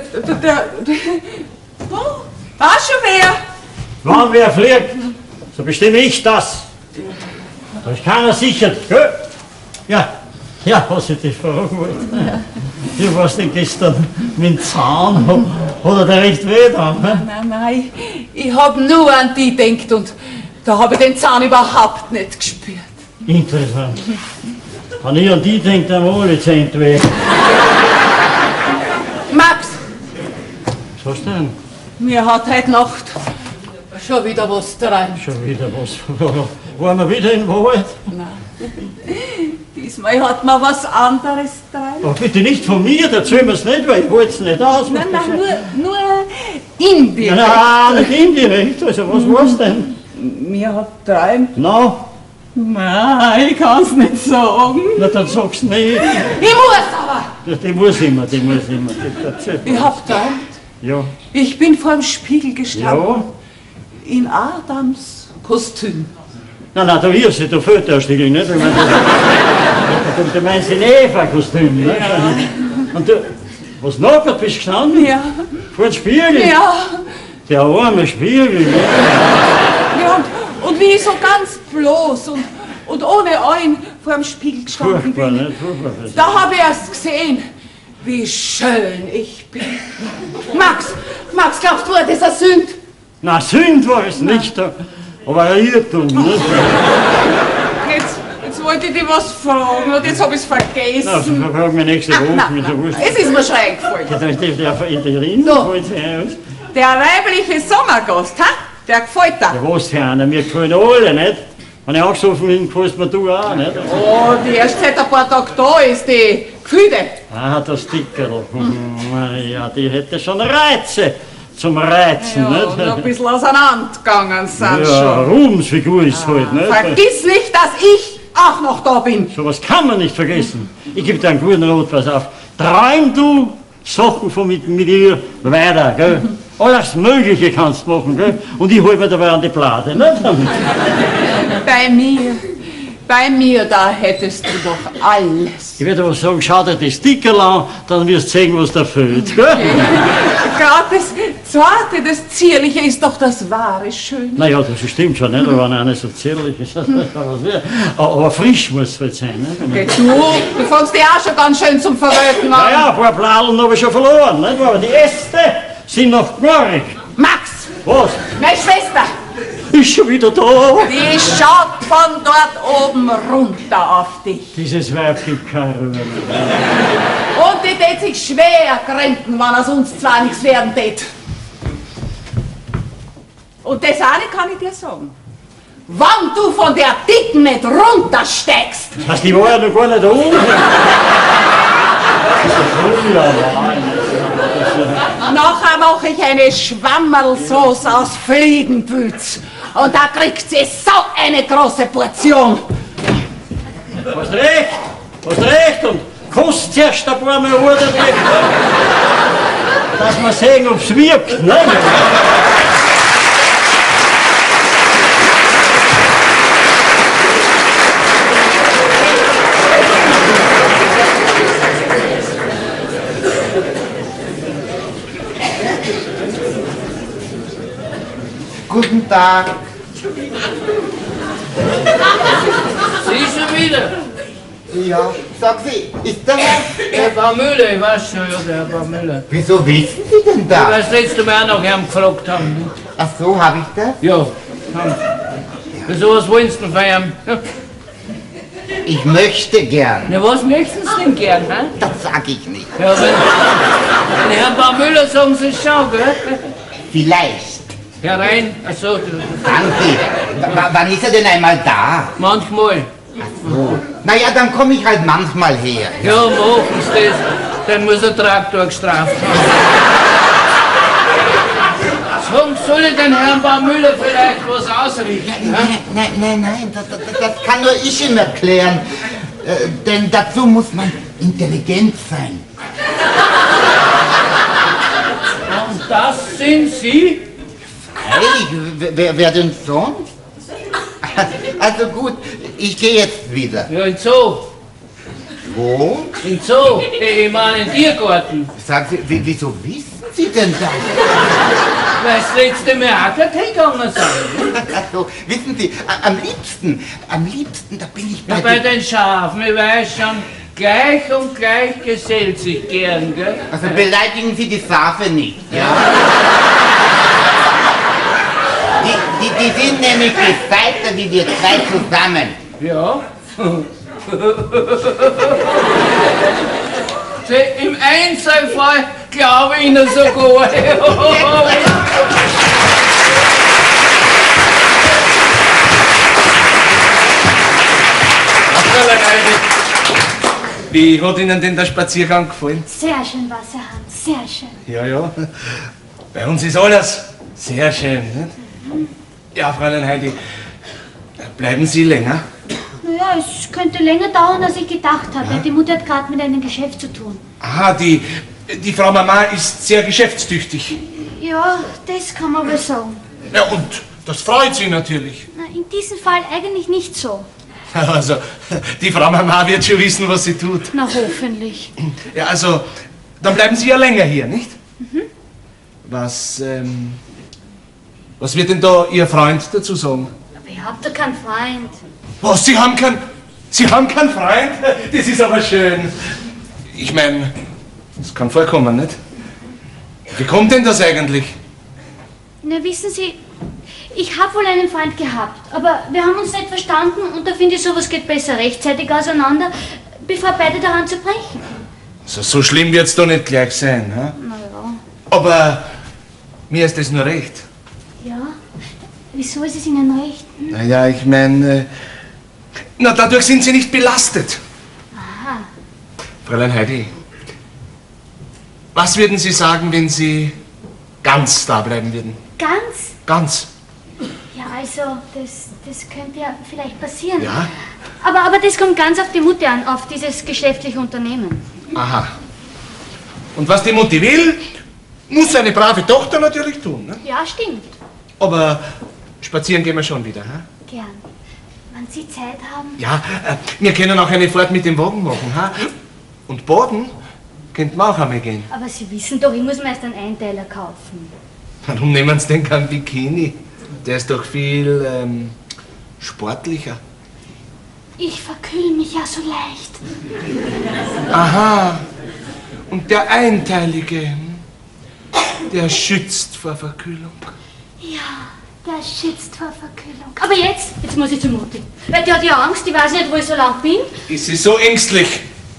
Weißt schon wer? Wann wer fliegt, so bestimme ich das. Da ist keiner sicher. Ja, was ich dich fragen wollte. Wie war's denn gestern mit dem Zahn? Hat er da recht weh dran? Ne? Nein, ich hab nur an die gedacht und da habe ich den Zahn überhaupt nicht gespürt. Interessant. Wenn ich an die denke, dann haben alle Zähne weh. Max, Was hast du denn? mir hat heute Nacht schon wieder was träumt. Schon wieder was. Waren wir wieder in Wald? Diesmal hat mir was anderes träumt. Aber bitte nicht von mir, erzähl mir's nicht, weil ich wollte es nicht aus. Nein, nur indirekt. Nein, nicht indirekt. Also, was war's denn? Mir hat träumt. Na, Nein, ich kann's nicht sagen. na dann sag's nicht. Ich muss aber. Ja, die muss immer. Erzähl. Ich hab träumt. Ja. Ich bin vor dem Spiegel gestanden. Ja. In Adams Kostüm. Nein, da wirst du Fötterstückel, nicht? Du meinst den Eva-Kostüm, ne? Und du, was nackert bist du gestanden? Ja. Vor dem Spiegel? Ja. Der arme Spiegel, ne? Ja, und wie ich so ganz bloß und ohne ein vor dem Spiegel gestanden Furchtbar, bin, nicht? Furchtbar. da habe ich erst gesehen, wie schön ich bin. Max, glaubst du, das ist eine Sünde? Na, Sünd war es nicht, aber ein Irrtum, nicht? Jetzt wollte ich dich was fragen und jetzt habe ich es vergessen. Na, so fragen wir nächste Woche, mit so wurscht. Es ist mir schon eingefallen. Ja, da ist der Interim, So. fällt sich aus. Der weibliche Sommergast, ha? Der gefällt dir. Ja, was für einer, mir gefallen alle, nicht? Wenn ich angesoffen bin, gefällst mir du auch, nicht? Oh, die erst seit ein paar Tagen da ist, die Gefühle. Ah, das Stickerl. Ja, die hätte schon Reize zum Reizen, Ja, nicht? und ein bisschen auseinandergegangen sind Ja, schon. Ruhmsfigur ist halt, nicht? Vergiss nicht, dass ich auch noch da bin. So was kann man nicht vergessen. Ich gebe dir einen guten Rat, pass auf. Träum du Sachen von mit ihr weiter, gell? Alles Mögliche kannst du machen, gell? Und ich hol mir dabei an die Plate, nicht? Bei mir, da hättest du doch alles. Ich werde aber sagen, schau dir die Stickerl an, dann wirst du sehen, was da fehlt, gell? Gerade das Zarte, das Zierliche ist doch das wahre Schöne. Naja, das stimmt schon, nicht? Da waren auch nicht so zierlich. Aber frisch muss es halt sein, nicht? Geh du fängst dich auch schon ganz schön zum Verröten an. Naja, ein paar Bladeln habe ich schon verloren, nicht? Aber die Äste sind noch knarig. Max, Was? meine Schwester, Ist schon wieder da? die schaut von dort oben runter auf dich. Dieses Weib gibt keine Ruhe. Und die tät sich schwer kränken, wenn es uns zwar nichts werden tät. Und das eine kann ich dir sagen. Wenn du von der Dicken nicht runtersteckst, Was, die war ja noch gar nicht da oben. nachher mache ich eine Schwammerlsauce aus Fliegenpilz. Und da kriegt sie so eine große Portion. Hast recht. Und kostet erst ein paar Mal ordentlich. Dass wir sehen, ob es wirkt, ne? Guten Tag. Sie schon wieder? Ja, sag Sie, ist der Herr? Der Frau Müller, ich weiß schon, ja, der Frau Müller. Wieso wissen Sie denn das? Weil das letzte Mal auch nach ihm gefragt haben. Ne? Ach so, habe ich das? Ja, haben. Wieso, was wollen Sie denn von ihm? Ja. Ich möchte gern. Na, was möchten Sie denn gern, ne? Das sag ich nicht. Ja, wenn Herrn Baumüller sagen Sie es schon, gell? Vielleicht. Herein, achso, Sagen Sie, wann ist er denn einmal da? manchmal. So. Naja, dann komme ich halt manchmal her. Ja, machen Sie das. Dann muss der Traktor gestraft haben. Sagen, soll ich den Herrn Baumüller vielleicht was ausrichten? Ne? Nein, das kann nur ich ihm erklären. Denn dazu muss man intelligent sein. Und das sind Sie? Freilich, wer denn sonst? Also gut, ich gehe jetzt wieder. Ja, in Zoo. Wo? In Zoo. Ich meine, in Tiergarten. Sagen Sie, wieso wissen Sie denn das? Weil das letzte Mal auch dort hingegangen sind. Also, wissen Sie, am liebsten, da bin ich Ja, bei den Schafen, ich weiß schon, gleich und gleich gesellt sich gern, gell? Also beleidigen Sie die Schafe nicht, ja? Die sind nämlich gescheiter wie wir zwei zusammen. Ja. Im Einzelfall glaube ich Ihnen sogar. Wie hat Ihnen denn der Spaziergang gefallen? Sehr schön, Wasserhahn, sehr schön. Ja. Bei uns ist alles sehr schön. Nicht? Ja, Fräulein Heidi, bleiben Sie länger? Naja, es könnte länger dauern, als ich gedacht habe. Die Mutter hat gerade mit einem Geschäft zu tun. Ah, die Frau Mama ist sehr geschäftstüchtig. Ja, das kann man wohl sagen. Ja, und Das freut Sie natürlich. Na, in diesem Fall eigentlich nicht so. Also, die Frau Mama wird schon wissen, was sie tut. Na, hoffentlich. Ja, also, dann bleiben Sie ja länger hier, nicht? Mhm. Was wird denn da Ihr Freund dazu sagen? Aber ich hab doch keinen Freund. Was, Sie haben keinen Freund? Das ist aber schön. Ich meine, das kann vorkommen, nicht? Wie kommt denn das eigentlich? Na, wissen Sie, ich habe wohl einen Freund gehabt, aber wir haben uns nicht verstanden und da finde ich, sowas geht besser rechtzeitig auseinander, bevor beide daran zu brechen. So schlimm wird es doch nicht gleich sein, ha? Na ja. Aber mir ist das nur recht. Ja? Wieso ist es Ihnen recht? Naja, ich meine, dadurch sind Sie nicht belastet. Aha. Fräulein Heidi, was würden Sie sagen, wenn Sie ganz da bleiben würden? Ganz? Ganz. Ja, also, das könnte ja vielleicht passieren. Ja? Aber das kommt ganz auf die Mutter an, auf dieses geschäftliche Unternehmen. Aha. Und was die Mutti will, muss eine brave Tochter natürlich tun. Ne? Ja, stimmt. Aber spazieren gehen wir schon wieder. Ha? Gern. Wenn Sie Zeit haben. Ja, wir können auch eine Fahrt mit dem Wagen machen. Ha? Und baden könnten wir auch einmal gehen. Aber Sie wissen doch, ich muss mir erst einen Einteiler kaufen. Warum nehmen Sie denn keinen Bikini? Der ist doch viel sportlicher. Ich verkühle mich ja so leicht. Aha. Und der Einteilige, der schützt vor Verkühlung. Ja, der schützt vor Verkühlung. Aber jetzt muss ich zur Mutti. Weil die hat ja Angst, ich weiß nicht, wo ich so lang bin. Ist sie so ängstlich?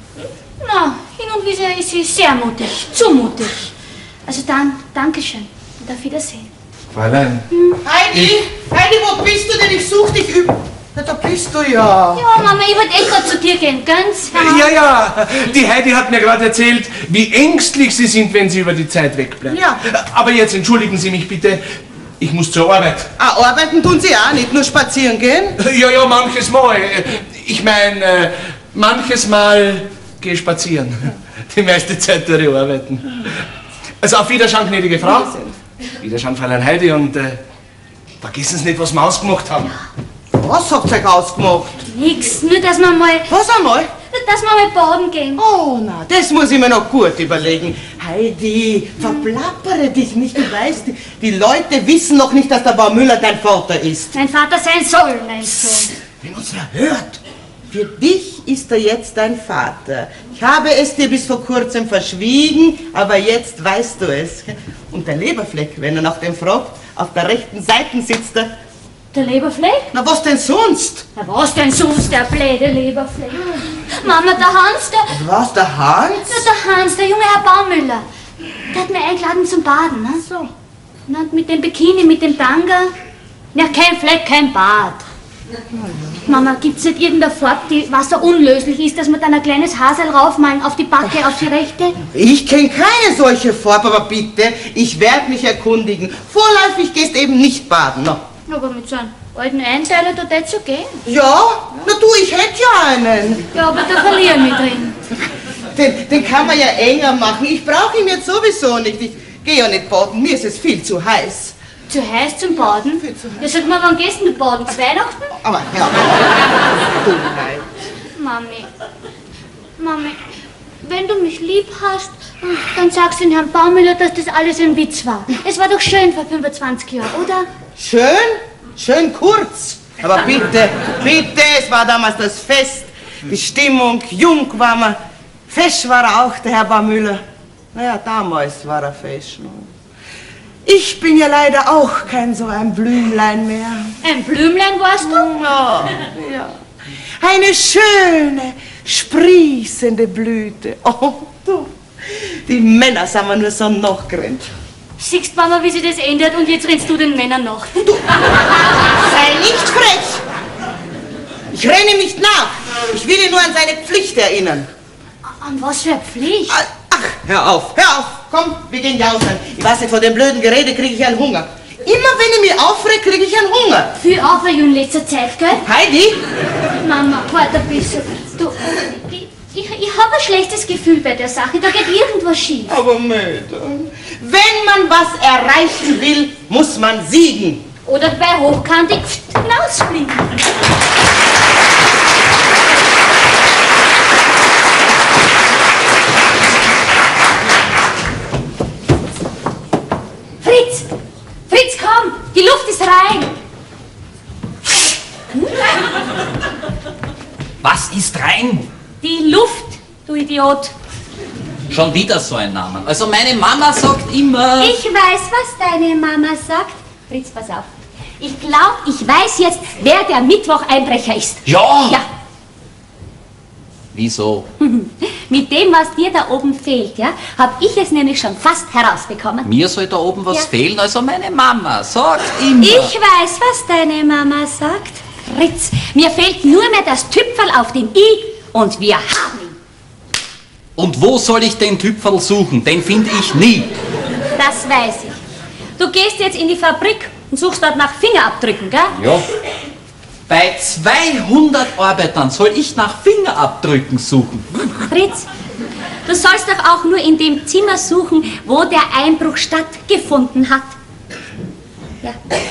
Na, hin und wieder ist sie sehr mutig, zu mutig. Also dann, Dankeschön und auf Wiedersehen. Fräulein. Heidi, wo bist du denn? Ich such dich über... Na, da bist du ja. Ja, Mama, ich wollte echt gerade zu dir gehen, ganz. Ja, die Heidi hat mir gerade erzählt, wie ängstlich Sie sind, wenn Sie über die Zeit wegbleiben. Ja. Aber jetzt entschuldigen Sie mich bitte, ich muss zur Arbeit. Ah, arbeiten tun Sie auch nicht, nur spazieren gehen? Ja, manches Mal. Ich meine, manches Mal gehe ich spazieren. Die meiste Zeit durch arbeiten. Also auf Wiederschauen, gnädige Frau. Wiederschauen, Fräulein Heidi, und vergessen Sie nicht, was wir ausgemacht haben. Was habt ihr euch ausgemacht? Nix, nur dass wir mal... Was einmal? Dass wir mal baden gehen. Oh, na, das muss ich mir noch gut überlegen. Heidi, verplappere dich nicht, du weißt, die Leute wissen noch nicht, dass der Baumüller dein Vater ist. Mein Vater sein soll, mein Sohn. Wenn uns wer hört, für dich ist er jetzt dein Vater. Ich habe es dir bis vor kurzem verschwiegen, aber jetzt weißt du es. Und der Leberfleck, wenn er nach dem fragt, auf der rechten Seite sitzt er. Der Leberfleck? Na, was denn sonst? Na, was denn sonst, der bläde Leberfleck? Mama, der Hans, der... Was, der Hans? Na, der Hans, der junge Herr Baumüller. Der hat mir eingeladen zum Baden, ne? So. Na, und mit dem Bikini, mit dem Tanga. Ja, kein Fleck, kein Bad. Mama, gibt's nicht irgendeine Farbe, die wasserunlöslich ist, dass wir dann ein kleines Hasel raufmalen auf die Backe, auf die rechte? Ich kenne keine solche Farbe, aber bitte, ich werde mich erkundigen. Vorläufig gehst eben nicht baden, no. Aber mit so einem alten Einteiler, da tät's ja gehen. Ja? Na du, ich hätte ja einen. Ja, aber da verliere ich mich drin. Den kann man ja enger machen. Ich brauche ihn jetzt sowieso nicht. Ich gehe ja nicht baden, mir ist es viel zu heiß. Zu heiß zum Baden? Ja, sag mal, wann gehst du baden? Zu Weihnachten? Aber ja. Dummheit. Mami, wenn du mich lieb hast, dann sagst du den Herrn Baumüller, dass das alles ein Witz war. Es war doch schön vor 25 Jahren, oder? Schön kurz. Aber bitte, es war damals das Fest. Die Stimmung, jung war man. Fesch war er auch, der Herr Baumüller. Naja, damals war er fesch. Ich bin ja leider auch kein so ein Blümlein mehr. Ein Blümlein warst du? Ja. Eine schöne, sprießende Blüte. Oh, du. Die Männer sind mir nur so nachgerannt. Siehst, Mama, wie sich das ändert und jetzt rennst du den Männern nach. Du, sei nicht frech. Ich renne nicht nach. Ich will ihn nur an seine Pflicht erinnern. An was für eine Pflicht? Ach, hör auf. Komm, wir gehen jausen. Ich weiß nicht, von dem blöden Gerede kriege ich einen Hunger. Immer wenn ich mich aufreg, kriege ich einen Hunger. Viel Aufregung in letzter Zeit, gell? Heidi? Mama, warte ein bisschen. Du, ich habe ein schlechtes Gefühl bei der Sache. Da geht irgendwas schief. Aber Mädel, wenn man was erreichen will, muss man siegen. Oder bei hochkantig hinausfliegen. Fritz! Fritz, komm! Die Luft ist rein! Was ist rein? Die Luft, du Idiot! Schon wieder so ein Name. Also meine Mama sagt immer... Ich weiß, was deine Mama sagt. Fritz, pass auf. Ich glaube, ich weiß jetzt, wer der Mittwocheinbrecher ist. Ja! Ja. Wieso? Mit dem, was dir da oben fehlt, ja, habe ich es nämlich schon fast herausbekommen. Mir soll da oben was Ja. fehlen, also meine Mama sagt immer... Ich weiß, was deine Mama sagt. Fritz, mir fehlt nur mehr das Tüpferl auf dem I und wir haben ihn. Und wo soll ich den Tüpferl suchen? Den finde ich nie. Das weiß ich. Du gehst jetzt in die Fabrik und suchst dort nach Fingerabdrücken, gell? Ja. Bei 200 Arbeitern soll ich nach Fingerabdrücken suchen. Fritz, du sollst doch auch nur in dem Zimmer suchen, wo der Einbruch stattgefunden hat. Ja.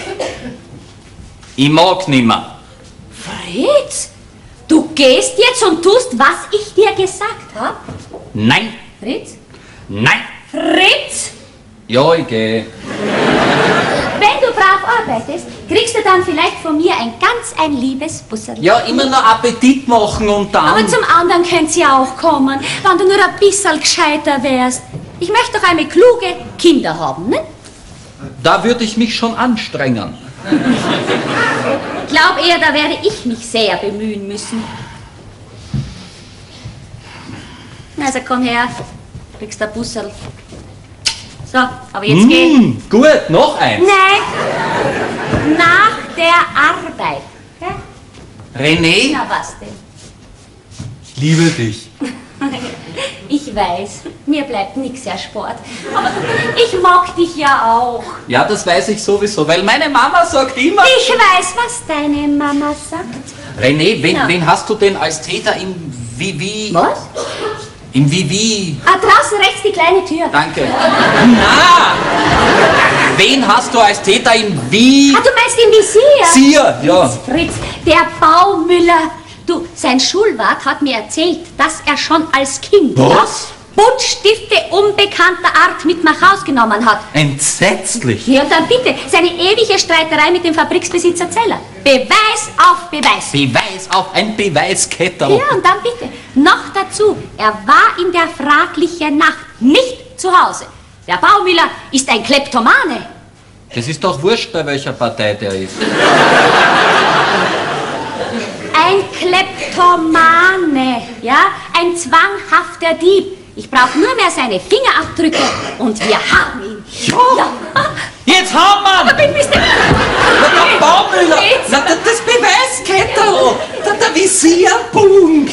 Ich mag nimmer. Fritz, du gehst jetzt und tust, was ich dir gesagt habe? Nein, Fritz? nein. Fritz? Ja, ich gehe. Wenn du brav arbeitest, kriegst du dann vielleicht von mir ein liebes Busserl. Ja, immer noch Appetit machen und dann... Aber zum anderen könnt sie auch kommen, wenn du nur ein bisschen gescheiter wärst. Ich möchte doch einmal kluge Kinder haben, ne? Da würde ich mich schon anstrengen. Glaub eher, da werde ich mich sehr bemühen müssen. Also komm her, kriegst ein Busserl. So, aber jetzt geh. Gut, noch eins. Nein, nach der Arbeit. Gell? René, Na was denn? ich liebe dich. Ich weiß, mir bleibt nix Sport. Aber ich mag dich ja auch. Ja, das weiß ich sowieso, weil meine Mama sagt immer... Ich weiß, was deine Mama sagt. René, Ja. wen hast du denn als Täter im Vivi? Was? Im Vivi? Ah, draußen rechts die kleine Tür. Danke. Na! Wen hast du als Täter im Ah, du meinst im Visier? Visier? Ja. Fritz, der Baumüller. Du, sein Schulwart hat mir erzählt, dass er schon als Kind Was? Buntstifte unbekannter Art mit nach Haus genommen hat. Entsetzlich. Ja, und dann bitte, seine ewige Streiterei mit dem Fabriksbesitzer Zeller. Beweis auf Beweis. Beweis auf ein Beweiskettel. Ja, und dann bitte, noch dazu, er war in der fraglichen Nacht nicht zu Hause. Der Baumüller ist ein Kleptomane. Das ist doch wurscht, bei welcher Partei der ist. Ein Kleptomane, ja, ein zwanghafter Dieb. Ich brauche nur mehr seine Fingerabdrücke und wir haben ihn. Ja. Jetzt haben wir ihn! Bist du... Der Baumüller! Fritz. Na, das Beweiskettel! Der Visierpunkt!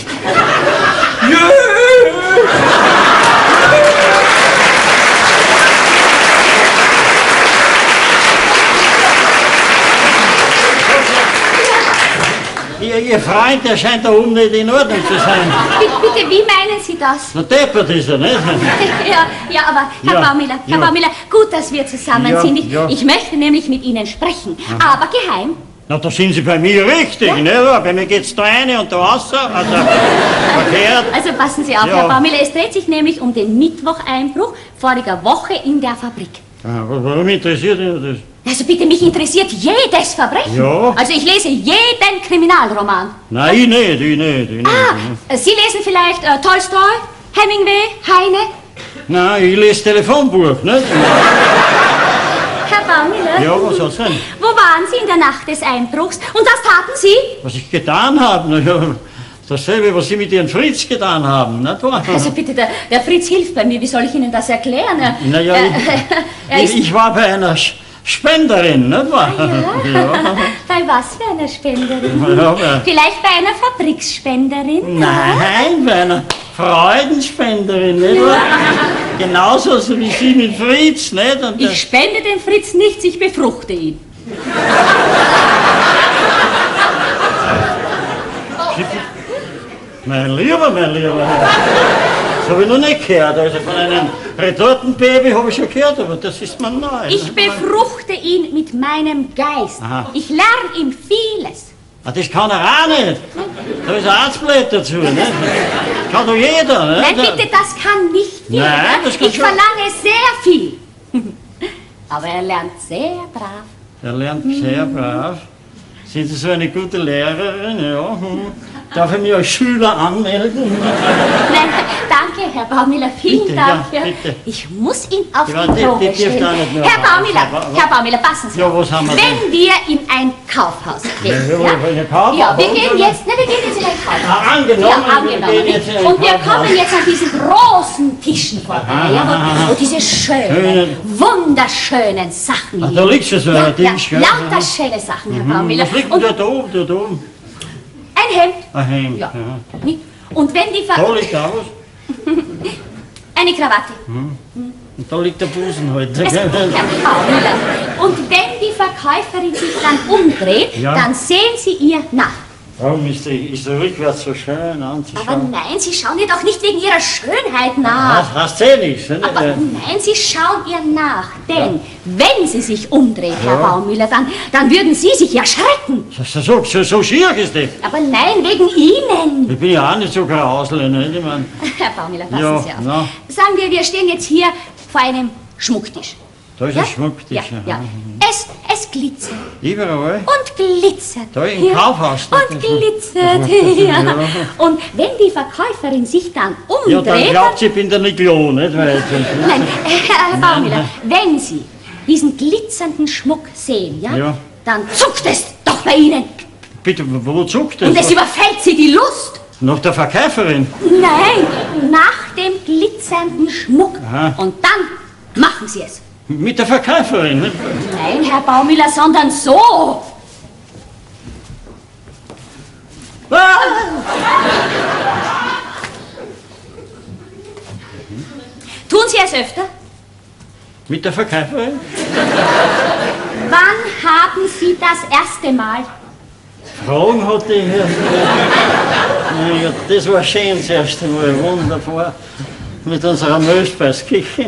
Ihr Freund, der scheint da oben nicht in Ordnung zu sein. Bitte, wie meinen Sie das? Na, deppert ist er, nicht? Ja, aber Herr Ja, Baumüller, Herr ja. Baumüller, gut, dass wir zusammen Ja, sind. ja. Ich möchte nämlich mit Ihnen sprechen, aber geheim. Na, da sind Sie bei mir richtig, ne? Bei mir geht's da rein und da raus, also verkehrt. Also passen Sie auf, Ja. Herr Baumüller, es dreht sich nämlich um den Mittwocheinbruch voriger Woche in der Fabrik. Ah, warum interessiert Ihnen das? Also bitte, mich interessiert jedes Verbrechen. Ja. Also ich lese jeden Kriminalroman. Nein, ich nicht. Ah, Sie lesen vielleicht Tolstoi, Hemingway, Heine. Nein, ich lese Telefonbuch, nicht? Herr Baumüller, Ja, was soll's sein? wo waren Sie in der Nacht des Einbruchs? Und was taten Sie? Was ich getan habe, na ja, dasselbe, was Sie mit Ihrem Fritz getan haben, nicht wahr? Also bitte, der Fritz hilft bei mir. Wie soll ich Ihnen das erklären? Naja, Er ist... ich war bei einer Spenderin, nicht wahr? Ja. Bei was für einer Spenderin? Ja, bei- Vielleicht bei einer Fabriksspenderin? Nein, bei einer Freudenspenderin, nicht wahr? Genauso so wie Sie mit Fritz, nicht? Und Ich spende dem Fritz nichts, ich befruchte ihn. mein Lieber, habe ich noch nicht gehört. Also von einem Retortenbaby habe ich schon gehört, aber das ist mir neu. Ich befruchte ihn mit meinem Geist. Aha. Ich lerne ihm vieles. Ah, das kann er auch nicht. Da ist ein Arztblatt dazu, ne? Das kann doch jeder, ne? Nein, bitte, das kann nicht jeder. Nein, das kann ich schon. verlange sehr viel. Aber er lernt sehr brav. Er lernt sehr brav. Sind Sie so eine gute Lehrerin? Ja. Darf ich mich als Schüler anmelden? Nein, danke, Herr Baumiller, vielen Bitte, Dank. ja, bitte. Ich muss ihn auf Ja, die Probe die stellen. dürft auch nicht mehr Herr Baumiller, passen Sie Ja, auf. was haben wir Wenn wir in ein Kaufhaus gehen, in ein Kaufhaus? Ja, wir gehen jetzt in ein Kaufhaus. Ah, angenommen, Ja, wir gehen jetzt in ein Und wir Kaufhaus. kommen jetzt an diesen großen Tischen vorbei, ja, wo diese schönen, wunderschönen Sachen Ach, liegen. da liegt schon so ein Ding, gell? Lauter schöne Sachen, Herr Baumiller. Was liegt denn Und da oben, da oben? ein Hemd. Ein Hemd. Ja. Und wenn die Da liegt auch was. eine Krawatte. Und da liegt der Busen heute. Es, Herr Baumiller. Und wenn die Verkäuferin sich dann umdreht, Ja. dann sehen Sie ihr nach. Warum ist der rückwärts so schön Aber anzuschauen? nein, Sie schauen ihr doch nicht wegen ihrer Schönheit nach. Das hast du eh nichts. Ne? Aber nein, Sie schauen ihr nach. Denn wenn sie sich umdreht, Herr Baumüller, dann würden Sie sich ja schrecken. So schier ist das. Aber nein, wegen Ihnen. Ich bin ja auch nicht so grauselig, ne? Ich mein, Herr Baumüller, passen Ja, Sie auf. na. Sagen wir stehen jetzt hier vor einem Schmucktisch. da ist ein Schmucktisch. Ja, ja. Es glitzert Überall. und glitzert. Da im Kaufhaus, da Und ist es- glitzert. Ja. Und wenn die Verkäuferin sich dann Ja, umdreht, dann glaubt sie, ich bin der Nicolo, nicht? Weil, Nein, Herr Baumüller, wenn Sie diesen glitzernden Schmuck sehen, ja, Ja. dann zuckt es doch bei Ihnen. bitte, wo zuckt Und das? es überfällt Sie die Lust. Nach der Verkäuferin. Nein, nach dem glitzernden Schmuck. Aha. Und dann machen Sie es. Mit der Verkäuferin, nicht? Nein, Herr Baumüller, sondern so. Tun Sie es öfter? Mit der Verkäuferin? Wann haben Sie das erste Mal? Fragen hatte ich. Ja, das war schön das erste Mal, wunderbar. Mit unserer Milchspeisküche.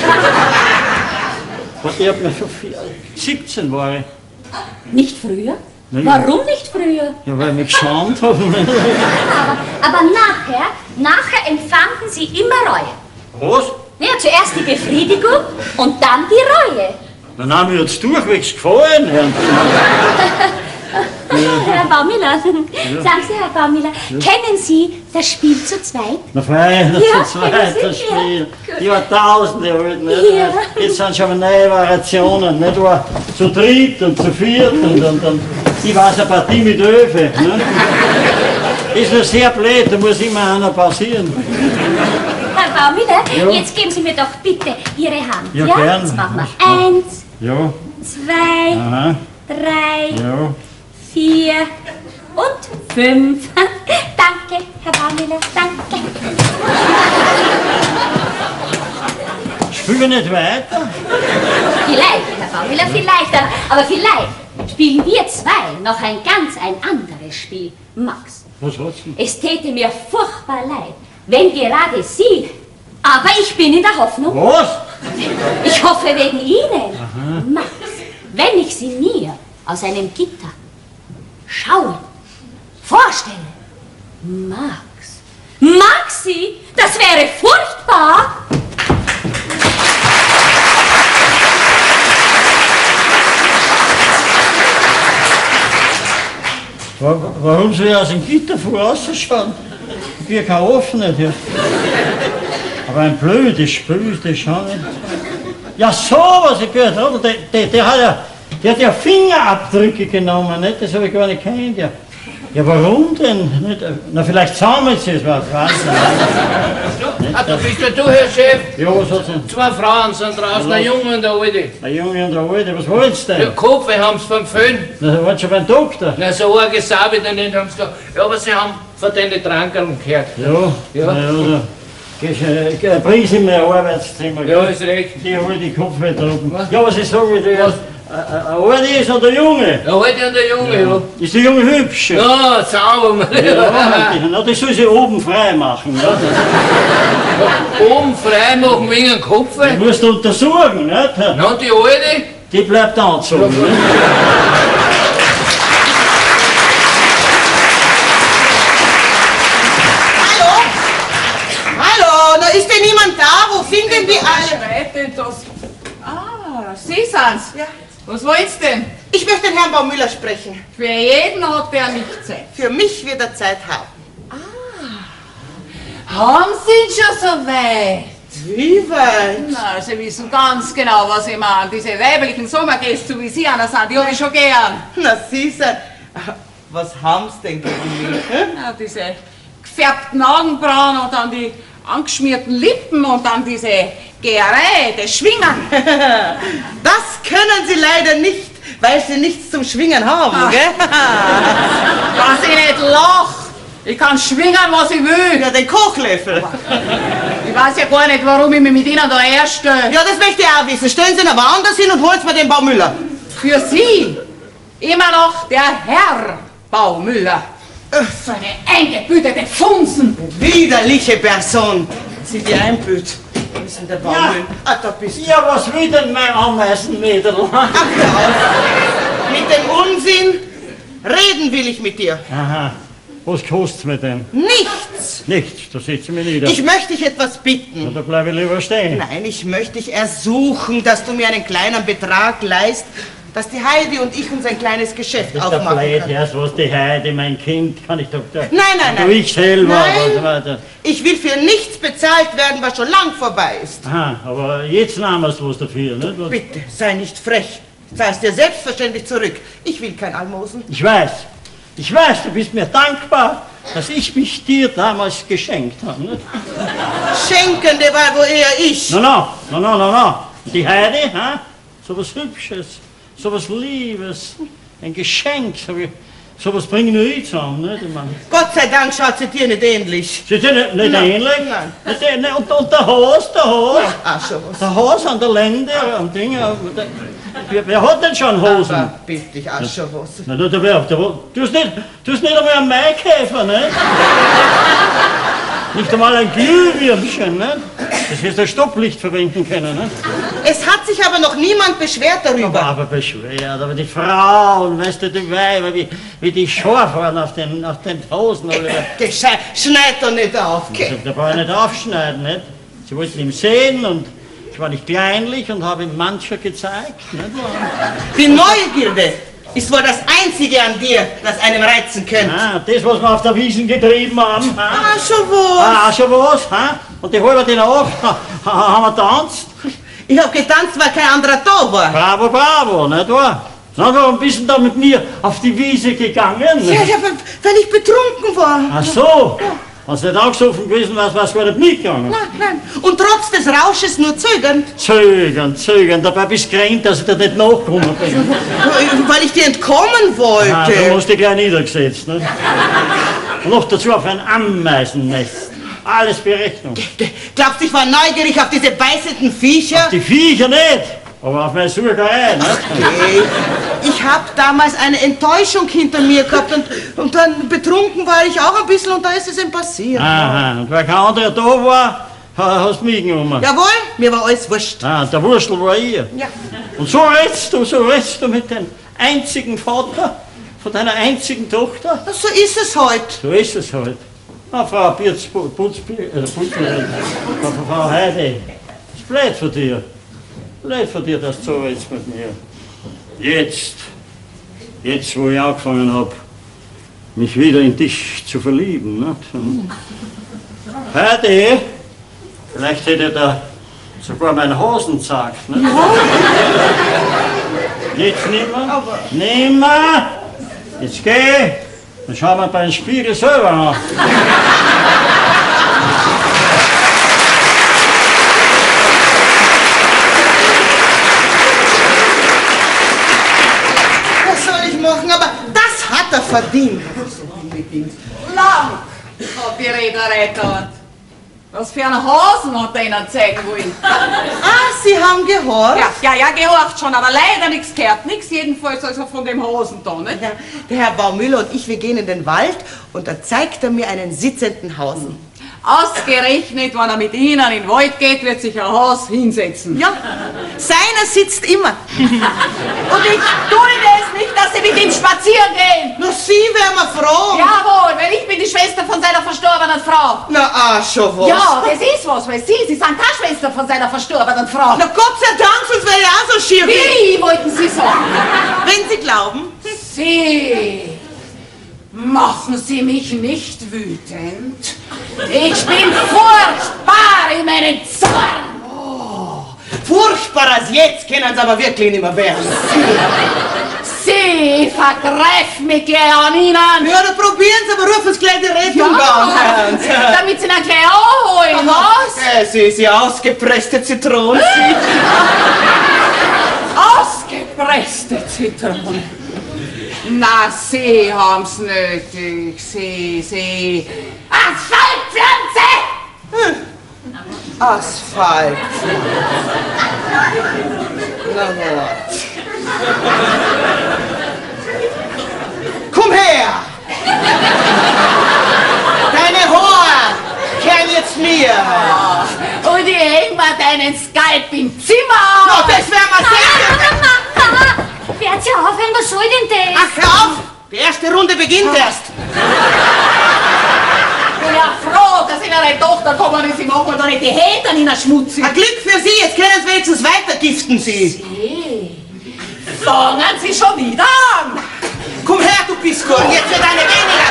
Und ich hab mir schon 17 war ich. Nicht früher? Nein. Warum nicht früher? Ja, weil ich mich geschämt habe. Aber nachher empfanden Sie immer Reue. Was? Ja, zuerst die Befriedigung und dann die Reue. Dann haben wir jetzt durchwegs gefallen. Herr Baumüller, sagen Sie, Herr Baumüller, kennen Sie das Spiel zu zweit? Na fein, das Ja, ist ein zweites sicher. Spiel. Die war tausende alt, nicht? Ja. Jetzt sind schon neue Variationen, nicht? War zu dritt und zu viert und ich weiß eine Partie mit Öfe. Ne? Ist nur sehr blöd, da muss immer einer passieren. Herr Baumüller, Ja. jetzt geben Sie mir doch bitte Ihre Hand. Ja, gern. Jetzt machen wir 1, Ja, 2, aha, 3, ja. 4 und 5. Danke, Herr Baumüller, danke. Spielen wir nicht weiter? Vielleicht, Herr Baumüller, vielleicht, aber vielleicht spielen wir zwei noch ein anderes Spiel. Max, Was hat's denn? es täte mir furchtbar leid, wenn gerade Sie, aber ich bin in der Hoffnung, Was? ich hoffe wegen Ihnen, Max, wenn ich Sie mir aus einem Gitter schauen, vorstelle, Maxi, das wäre furchtbar. Warum soll ich aus dem Gitter vorausschauen? Ich bin kein offener. Ja. Aber ein blödes Spiel, das schon nicht. Ja, so was ich gehört habe. Der hat ja Fingerabdrücke genommen, nicht? Das habe ich gar nicht kennt. Ja, ja warum denn? Nicht? Na, vielleicht sammeln sie es, was weiß ich. Ah, da bist ja du, Herr Chef. Ja, was hat's denn? Zwei Frauen sind draußen, ein Junge und eine Alte. Ein Junge und ein Alte, was wollt's Ja, denn? Kopf, wir haben's vom Föhn. Na, da war schon beim Doktor. Na, so arge Sau wie den nicht, haben sie gesagt. Ja, aber sie haben von den Trankeln gehört. Ja, Ja. ja, bring sie in mein Arbeitszimmer. Ja, gell? ist recht. Die hol die Kopfweh oben. Was? Ja, was ich sagen will, Was? Ein Alte ist oder der Junge? Der Alte und der Junge, ja. Ist der Junge hübsch? Ja, sauber. Ja, na, das soll sie oben frei machen. Ja. Oben frei machen wegen dem Kopf. Das musst du untersuchen, nicht? Na, und die Alte? Die bleibt angezogen. Nicht? Hallo, da ist denn niemand da? Wo sind denn die alle? Schreitet das. Ah, Sie sind's. Ja. Was wollt's denn? Ich möchte den Herrn Baumüller sprechen. Für jeden hat der nicht Zeit. Für mich wird er Zeit haben. Haben Sie schon so weit? Wie weit? Na, Sie wissen ganz genau, was ich meine. Diese weiblichen Sommergäste, so wie Sie einer sind, die hab ich schon gern. Na, Sie sind... Was haben's denn gegen mich? Ja, diese gefärbten Augenbrauen und dann die angeschmierten Lippen und dann diese Geherei, das Schwingen. Das können Sie leider nicht, weil Sie nichts zum Schwingen haben, gell? Dass ich nicht lach. Ich kann schwingen, was ich will. Ja, den Kochlöffel. Ich weiß ja gar nicht, warum ich mich mit Ihnen da herstelle. Ja, das möchte ich auch wissen. Stellen Sie ihn aber woanders hin und holen Sie mir den Baumüller. Für Sie immer noch der Herr Baumüller. So eine eingebütete Funsen. Widerliche Person. Sie die einbüht. Wo ist denn der Baumüller? Ah, da bist du. Ja, was will denn mein Ameisenmädel? Ach, hör auf. Mit dem Unsinn reden will ich mit dir. Aha. Was kostet's mit dem? Nichts. Nichts, da sitze ich mir nieder. Ich möchte dich etwas Na, bitten. da bleibe ich lieber stehen. Nein, ich möchte dich ersuchen, dass du mir einen kleinen Betrag leist, dass die Heidi und ich uns ein kleines Geschäft Das ist der aufmachen Blöd, können. erst was die Heidi, mein Kind, kann ich doch... Nein, nein, nein. Du, ich selber, Nein. aber so weiter. Ich will für nichts bezahlt werden, was schon lang vorbei ist. Aha, aber jetzt nehmen wir was dafür, nicht? Was? Bitte, sei nicht frech. Zahlst dir selbstverständlich zurück. Ich will kein Almosen. Ich weiß, du bist mir dankbar, dass ich mich dir damals geschenkt habe, nicht? Schenkende war wohl eher ich. No. Die Heidi, ha? So was Hübsches, so was Liebes, ein Geschenk, so was bringen nur ich zusammen, nicht? Ich meine, Gott sei Dank schaut sie dir nicht ähnlich. sie sind nicht Nein, ähnlich? nein. Nicht ähnlich. Und der Hose, Ach, schon was. der Hose an der Lende, am Ding, wer hat denn schon Hosen? Aber bitte dich, ach, schon was. Na, du hast nicht einmal einen Maikäfer, ne? Nicht einmal ein Glühwürmchen, ne? Das hättest du ein Stopplicht verwenden können, ne? Es hat sich aber noch niemand beschwert darüber. Aber beschwert, aber die Frauen, weißt du, die Weiber, wie die scharf waren auf den Hosen. Gescheit, schneid doch nicht auf, gell? Da brauche ich nicht aufschneiden, nicht? Sie wollten ihn sehen und ich war nicht kleinlich und habe ihm mancher gezeigt, nicht? Die Neugierde ist wohl das Einzige an dir, das einem reizen könnte. Ah, das, was wir auf der Wiesn getrieben haben. Ha? Ah, schon was. Ah, schon was, ha? Und die halbe die Nacht haben wir tanzt. Ich hab getanzt, weil kein anderer da war. Bravo, nicht wahr? Na, warum bist du da mit mir auf die Wiese gegangen? Ja, weil ich betrunken war. Ach so. Hast du nicht angesoffen gewesen, was gar nicht mitgegangen? Nein. Und trotz des Rausches nur zögern. Zögern. Dabei bist du gerannt, dass ich dir nicht nachgekommen bin. Weil ich dir entkommen Ah, wollte. da hast du dich gleich niedergesetzt. Ne? Und noch dazu auf ein Ameisennest. Alles Berechnung. Glaubst du, ich war neugierig auf diese beißenden Viecher? Die Viecher nicht, aber auf meine Sucherei. Ne? Okay. Ich hab damals eine Enttäuschung hinter mir gehabt und dann betrunken war ich auch ein bisschen und da ist es ihm passiert. Aha, und weil kein anderer da war, hast du mich genommen. Jawohl, mir war alles wurscht. Ah, der Wurstel war ihr. Ja. Und so redst du mit dem einzigen Vater von deiner einzigen Tochter? So ist es heute. So ist es halt. Ah, Frau Frau Heidi, es ist blöd für dir. Blöd für dir, dass du so redst mit mir. Jetzt, wo ich angefangen habe, mich wieder in dich zu verlieben. Nicht? Heidi, vielleicht hätte da sogar mein Hosen gesagt. Nicht? Jetzt nimmer. Jetzt geh. Dann schauen wir beim Spiegel selber an. Was soll ich machen? Aber das hat er verdient. Lang hat die Reederei gedauert. Was für einen Hasen hat der Ihnen zeigen wollen? Ah, Sie haben gehorcht? Ja, gehorcht schon, aber leider nichts gehört. Nichts jedenfalls also von dem Hasen da, nicht? Ja, der Herr Baumüller und ich, wir gehen in den Wald und da zeigt er mir einen sitzenden Hasen. Ausgerechnet, wenn er mit Ihnen in den Wald geht, wird sich ein Haus hinsetzen. Ja, seiner sitzt immer. Und ich dulde es nicht, dass Sie mit ihm spazieren gehen. Na, Sie wären wir froh. Jawohl, weil ich bin die Schwester von seiner verstorbenen Frau. Na, schon was. Ja, das ist was, weil Sie sind keine Schwester von seiner verstorbenen Frau. Na, Gott sei Dank, sonst wäre ich auch so schier. Wie wollten Sie sagen? Wenn Sie glauben. Sie, machen Sie mich nicht wütend. Ich bin furchtbar in meinem Zorn. Oh, furchtbar als jetzt können Sie aber wirklich nicht mehr werden. Sie vergreifen mich gleich an Ihnen. Ja, dann probieren Sie, aber rufen Sie gleich die Rettung an. Damit Sie ihn gleich anholen, was? Sie ausgepresste Zitrone. Ausgepresste Zitrone. Na, Sie haben's nötig, Sie. Asphaltpflanze! Asphalt. Na gut. Komm her! Deine Haare kehren jetzt mir. Und ich häng mal deinen Skalp im Zimmer. Na, das werden wir sehen. Mama! Hört sie aufhören, was soll denn das? Ach, hör auf! Die erste Runde beginnt erst. Ich bin ja froh, dass in eine Tochter kommen ist. Sie machen doch nicht die Hände in der Schmutzig. Ein Glück für Sie, jetzt können Sie wenigstens weitergiften, Sie. Sie fangen Sie schon wieder an. Komm her, du Piskorn, jetzt wird eine weniger.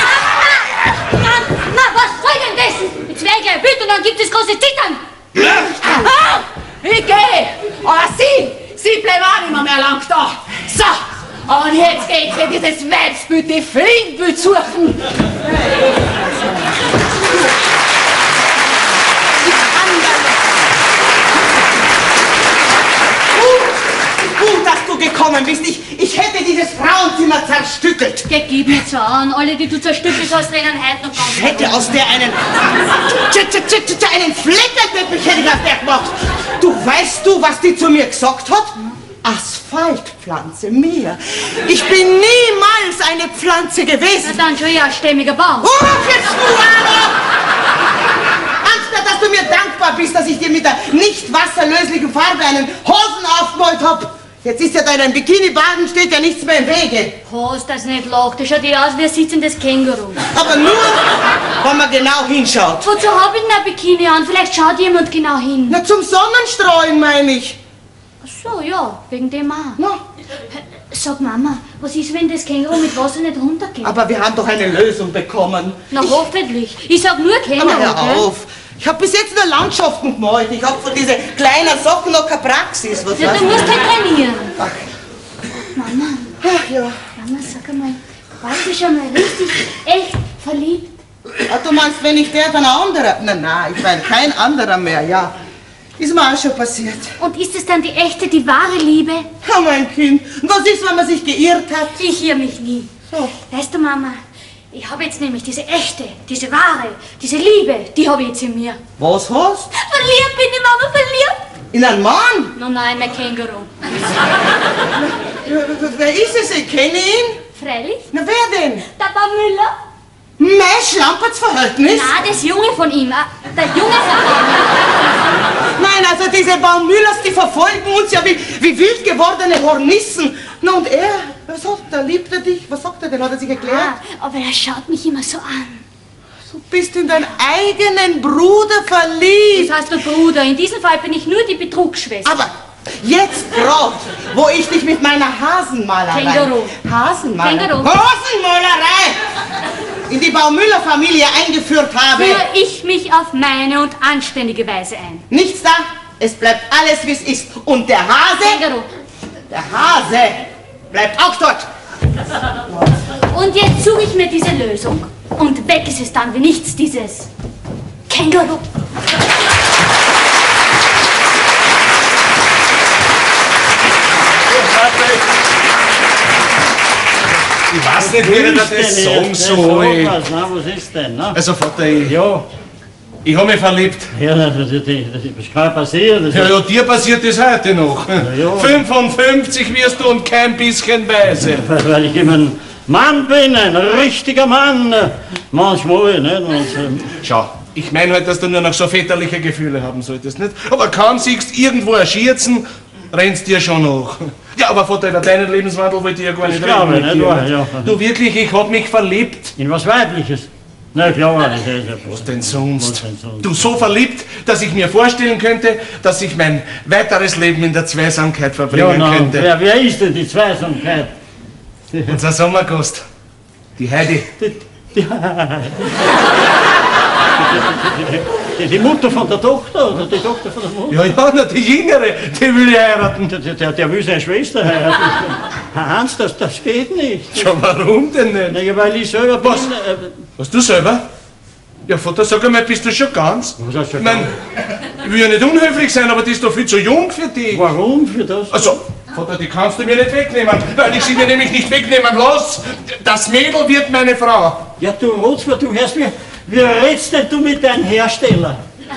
Na, was soll denn das? Jetzt werde ich gleich wütend und dann gibt es große Zittern. Ich gehe, aber Sie bleiben auch nicht mehr lang da. So, und jetzt geht's für dieses Weibsbild, die Flintbild suchen. Gut, dass du gekommen bist. Ich hätte dieses Frauenzimmer zerstückelt. Gib mir so an, alle, die du zerstückelt hast, rennen heute noch ganz. Ich hätte aus der einen Fleckerteppich hätte ich aus der gemacht. Weißt du, was die zu mir gesagt hat? Asphaltpflanze, mir. Ich bin niemals eine Pflanze gewesen. Na dann schon ja, stämmiger Baum. Oh, jetzt du aber! Anstatt, dass du mir dankbar bist, dass ich dir mit der nicht wasserlöslichen Farbe einen Hosen aufgemalt hab. Jetzt ist ja da in einem Bikini-Baden, steht ja nichts mehr im Wege. Hast das nicht lacht, das schaut ja aus wie ein sitzendes Känguru. Aber nur, wenn man genau hinschaut. Wozu hab ich denn ein Bikini an? Vielleicht schaut jemand genau hin. Na, zum Sonnenstrahlen, meine ich. Ach so, ja, wegen dem auch. Na. Sag Mama, was ist, wenn das Känguru mit Wasser nicht runtergeht? Aber wir haben doch eine Lösung bekommen. Na, hoffentlich. Ich sag nur Känguru, Aber hör gell? auf. Ich habe bis jetzt nur Landschaften gemalt. Ich habe von diesen kleinen Sachen noch keine Praxis. Was Ja, weißt du musst halt trainieren. Ach. Mama, Ach ja. Mama, sag einmal, warst du schon mal richtig, echt verliebt? Ah, du meinst, wenn ich der, dann ein anderer? Nein, ich meine kein anderer mehr, ja. Ist mir auch schon passiert. Und ist es dann die echte, die wahre Liebe? Ja, mein Kind. Und was ist, wenn man sich geirrt hat? Ich irr mich nie. So. Weißt du, Mama, ich habe jetzt nämlich diese echte, diese wahre, diese Liebe, die habe ich jetzt in mir. Was hast? Verliebt bin ich, Mama, verliebt. In einen Mann? No, nein, mein Känguru. Wer ist es? Ich kenne ihn. Freilich? Na, wer denn? Der Baumüller. Mein Schlampertsverhältnis? Nein, das Junge von ihm. Der Junge von ihm. Nein, also diese Baumüllers, die verfolgen uns ja wie wild gewordene Hornissen. Na und er, was sagt er? Liebt er dich? Was sagt er denn? Hat er sich erklärt? Ah, aber er schaut mich immer so an. Du bist in deinen eigenen Bruder verliebt. Das heißt, du Bruder, in diesem Fall bin ich nur die Betrugsschwester. Aber jetzt gerade, wo ich dich mit meiner Hasenmalerei... Känguru. Hasenmalerei? Känguru. Hasenmalerei! In die Baumüller-Familie eingeführt habe. Führe ich mich auf meine und anständige Weise ein. Nichts da, es bleibt alles, wie es ist. Und der Hase... Känguru. Der Hase bleibt auch dort. Und jetzt suche ich mir diese Lösung. Und weg ist es dann wie nichts, dieses Känguru. Ich weiß nicht, wie der das Song soll. Na, was ist denn, ne? Also, Vater, ich... Ja, Ich habe mich verliebt. Ja, das kann passieren. Ja, dir passiert das heute noch. Ja. 55 wirst du und kein bisschen weise. Weil ich immer ein Mann bin, ein richtiger Mann. Manchmal, nicht? Schau, ich meine halt, dass du nur noch so väterliche Gefühle haben solltest, nicht? Aber kaum siehst irgendwo ein Schierzen, rennst dir schon nach. Ja, aber Vater, über deinen Lebenswandel wollte ich ja gar nicht reden. Nicht? Ja. Du wirklich, ich hab mich verliebt. In was Weibliches? Na klar, das was denn sonst? Du so verliebt, dass ich mir vorstellen könnte, dass ich mein weiteres Leben in der Zweisamkeit verbringen könnte. Wer ist denn die Zweisamkeit? Unser Sommergast, die Heidi. Die Mutter von der Tochter oder die Tochter von der Mutter? Ja, die Jüngere, die will ich heiraten. Der will seine Schwester heiraten. Hans, das geht nicht. Ja, warum denn nicht? Na, ja, weil ich selber bin... Was, du selber? Ja, Vater, sag einmal, bist du schon ganz? Was heißt schon ich mein, ich will ja nicht unhöflich sein, aber die ist doch viel zu jung für dich. Warum für das? Also, Vater, die kannst du mir nicht wegnehmen, weil ich sie dir nämlich nicht wegnehmen lasse. Das Mädel wird meine Frau. Ja, du Rotzler, du hörst mir... Wie redst denn du mit deinem Hersteller?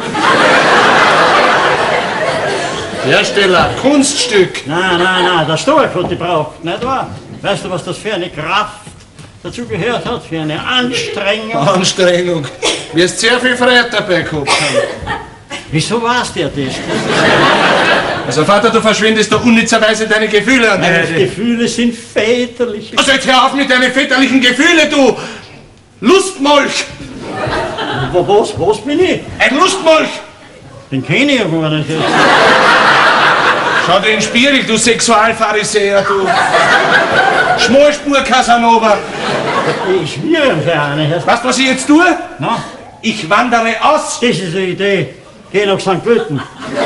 Hersteller, Kunststück. Nein, der Storch hat die braucht, nicht wahr? Weißt du, was das für eine Kraft dazu gehört hat? Für eine Anstrengung? Anstrengung. Du wirst sehr viel Freude dabei gehabt haben. Wieso warst du das? Also Vater, du verschwendest doch unnützerweise deine Gefühle an Meine Gefühle sind väterlich. Also jetzt hör auf mit deinen väterlichen Gefühlen, du Lustmolch! Was bin ich? Ein Lustmolch! Den kenne ich ja gar nicht. Schau dir in den Spiegel, du Sexualpharisäer, du Schmalspur Casanova. Ich schmiere ihm für eine. Weißt du, was ich jetzt tue? Na? Ich wandere aus. Das ist eine Idee. Geh nach St. Pölten.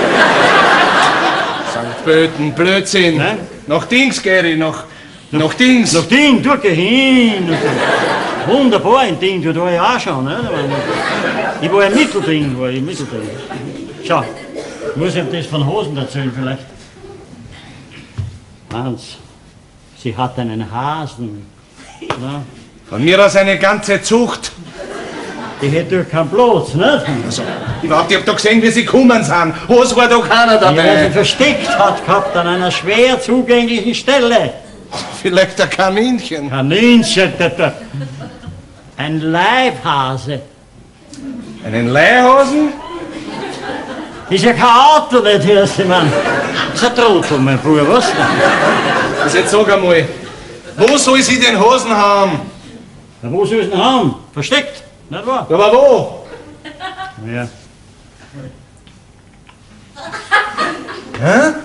St. Pölten, Blödsinn. Nein? Nach Dings, Gary, nach Dings. Nach Ding, du geh hin. Wunderbar, in Ding, da war ich auch schon. Ne? Ich war im Mittelding, Schau, ich muss ihm das von Hosen erzählen vielleicht. Hans, sie hat einen Hasen. Na? Von mir aus eine ganze Zucht. Die hätte doch keinen Platz, nicht? Also, ich hab doch gesehen, wie sie gekommen sind. Was war doch keiner dabei? Ja, weil sie versteckt hat gehabt an einer schwer zugänglichen Stelle. Vielleicht ein Kaninchen. Kaninchen, ein Leibhase. Einen Leihhasen? Ist ja kein Auto, nicht, hörst du, Mann. Das ist ein Trottel, mein Bruder, was? Also jetzt sag einmal, wo soll sie den Hasen haben? Na, wo soll sie ihn haben? Versteckt, nicht wahr? Aber wo? Ja. Hä?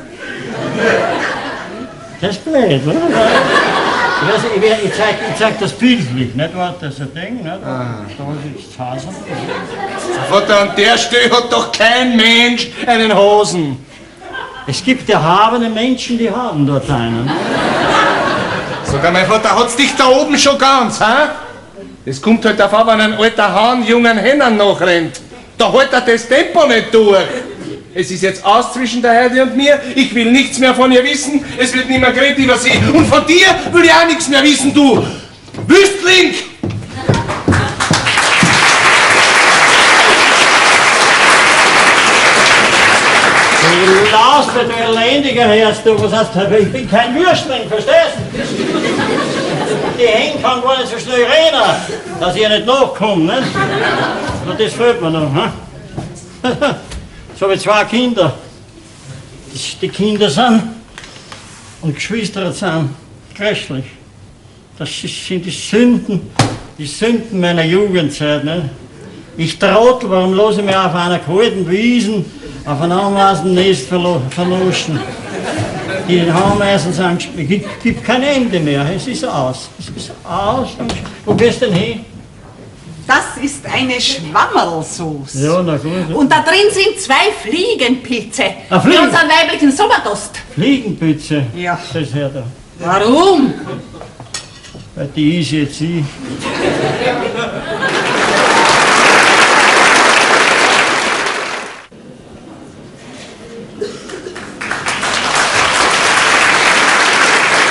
Das ist blöd, oder? Ich zeig das bildlich, nicht wahr? Das ist ein Ding, nicht wahr? Da ist das Hasen. Vater, an der Stelle hat doch kein Mensch einen Hasen. Es gibt erhabene Menschen, die haben dort einen. Sogar mein Vater hat's dich da oben schon ganz, hä? Es kommt halt auf, wenn ein alter Hahn jungen Hennen nachrennt. Da hält er das Tempo nicht durch. Es ist jetzt aus zwischen der Heidi und mir. Ich will nichts mehr von ihr wissen. Es wird nicht mehr geredet über sie. Und von dir will ich auch nichts mehr wissen, du Wüstling! Lass mir, du elendiger Herrst, du, was hast du? Ich bin kein Würstling, verstehst du? Die Hänge kann gar nicht so schnell rennen, dass ich nicht nachkomme, nicht? Und das fehlt mir noch, hm? So habe ich 2 Kinder. Die Kinder sind und Geschwister sind grässlich. Das sind die Sünden meiner Jugendzeit, nicht? Ich Trottel, warum lasse ich mich auf einer kalten Wiesen auf ein Ameisennest verloschen? Die Ameisen sagen, es gibt kein Ende mehr, es ist aus. Es ist aus. Wo gehst du denn hin? Das ist eine Schwammerlsauce. Ja, na gut. Und da drin sind 2 Fliegenpilze. Ah, Fliegen? Für unseren weiblichen Sommerdost. Fliegenpütze? Ja. Das her da. Warum? Weil die ist jetzt sie.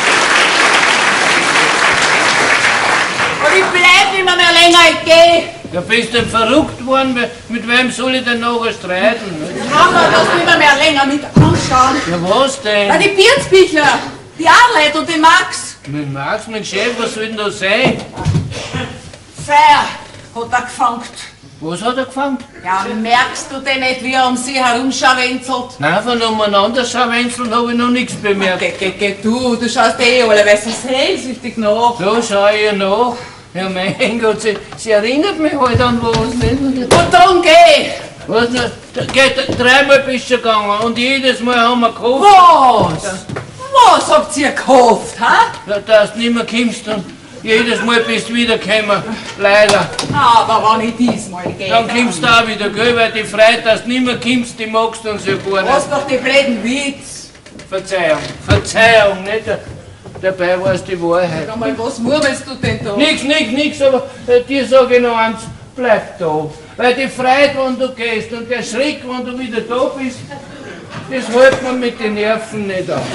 Und ich bleib nicht mehr länger, ich geh. Ja, bist du verrückt worden? Mit wem soll ich denn nachher streiten? Kann man das nicht mehr länger mit anschauen? Ja, was denn? Ja, die Bierzbichler, die Arleit und den Max. Mit Max, mein Chef, was soll denn da sein? Feier hat er gefangen. Was hat er gefangen? Ja, merkst du denn nicht, wie er um sie herumscharwenzelt? Nein, von umeinander scharwenzeln habe ich noch nichts bemerkt. Geh, du schaust eh alle, weil sie sehnsüchtig nach. Da schau ich ihr nach. Ja, mein Gott, sie erinnert mich halt an was, nicht? Und dann geh! Was noch? Geht, dreimal bist du gegangen und jedes Mal haben wir gehofft. Was? Was habt ihr gehofft, ha? Ja, dass du nicht mehr kommst und jedes Mal bist du wiedergekommen. Leider. Aber wenn ich diesmal gehe. Dann kommst du auch wieder, gell? Weil die Freude, dass du nicht mehr kommst, die magst du uns ja gar Was nicht. doch die blöden Witz. Verzeihung, nicht? Dabei war es die Wahrheit. Sag mal, was murmelst du denn da? Nix, aber dir sage ich noch eins, bleib da. Weil die Freude, wenn du gehst und der Schreck, wenn du wieder da bist, das hält man mit den Nerven nicht auf.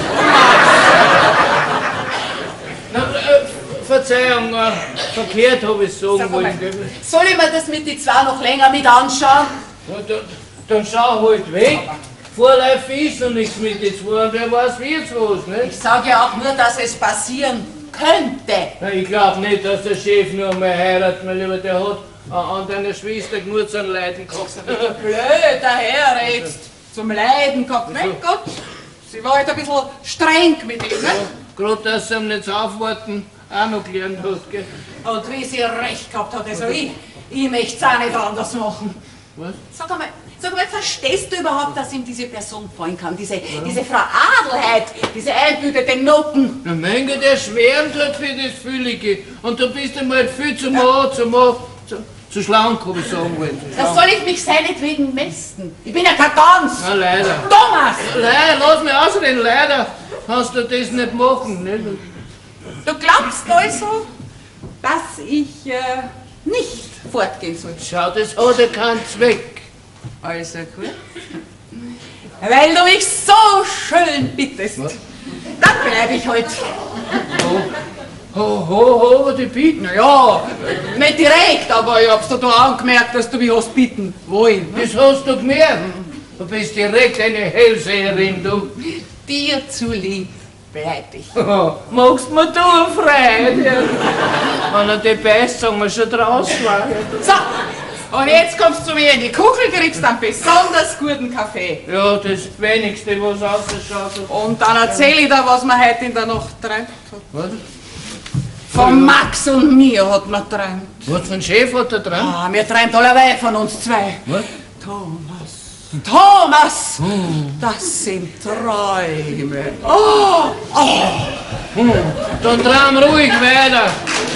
Na, Verzeihung, verkehrt habe ich es sagen Sag mal, wollen. Gell? soll ich mir das mit die zwei noch länger mit anschauen? Ja, dann schau halt weg. Vorläuf ist noch nichts mit den zwei und wer weiß wie jetzt was, Ich nicht? sage ja auch nur, dass es passieren könnte. Na, ich glaube nicht, dass der Chef nur einmal heiratet, mein Lieber, der hat an deiner Schwester nur zu einem Leiden gehabt. Blöd, daher jetzt. Zum Leiden gehabt. Mein Gott, sie war halt ein bisschen streng mit ihm, ne? Gerade, dass sie ihm nicht aufwarten auch noch gelernt hat, gell? Und wie sie recht gehabt hat, also ich möchte es auch nicht anders machen. Was? Sag einmal, verstehst du überhaupt, dass ihm diese Person gefallen kann? Diese Frau Adelheid, diese einbütenden Noten. Der Menge, der schwärmt halt für das Füllige. Und du bist einmal viel zu schlank, habe ich sagen wollen. Da soll ich mich seinetwegen mästen. Ich bin ja kein Gans. Na, leider. Thomas! Leider, lass mich ausreden, leider kannst du das nicht machen. Nicht? Du glaubst also, dass ich nicht fortgehen soll? Schau, das hat ja keinen Zweck. Also gut. Weil du mich so schön bittest, dann bleib ich halt. Ho, die bieten. Naja, nicht direkt, aber ich hab's dir da angemerkt, dass du mich hast bitten wollen. Das hast du gemerkt. Du bist direkt eine Hellseherin, du. Dir zulieb bleib ich. Magst mir du eine Freude? Wenn er die beißt, sagen wir schon draußen war. So, und jetzt kommst du zu mir in die Kuchel, kriegst einen besonders guten Kaffee. Ja, das Wenigste, was ausschaut. Und dann erzähl ich dir, was man heute in der Nacht träumt hat. Was? Von Max und mir hat man träumt. Was für ein Chef hat er dran? Ah, mir träumt allerweil von uns zwei. Was? Thomas, das sind Träume. Oh, Dann traum ruhig weiter.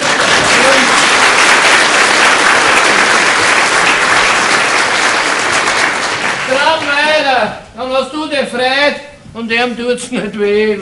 Traum weiter, dann hast du die Freude und ihm tut's nicht weh.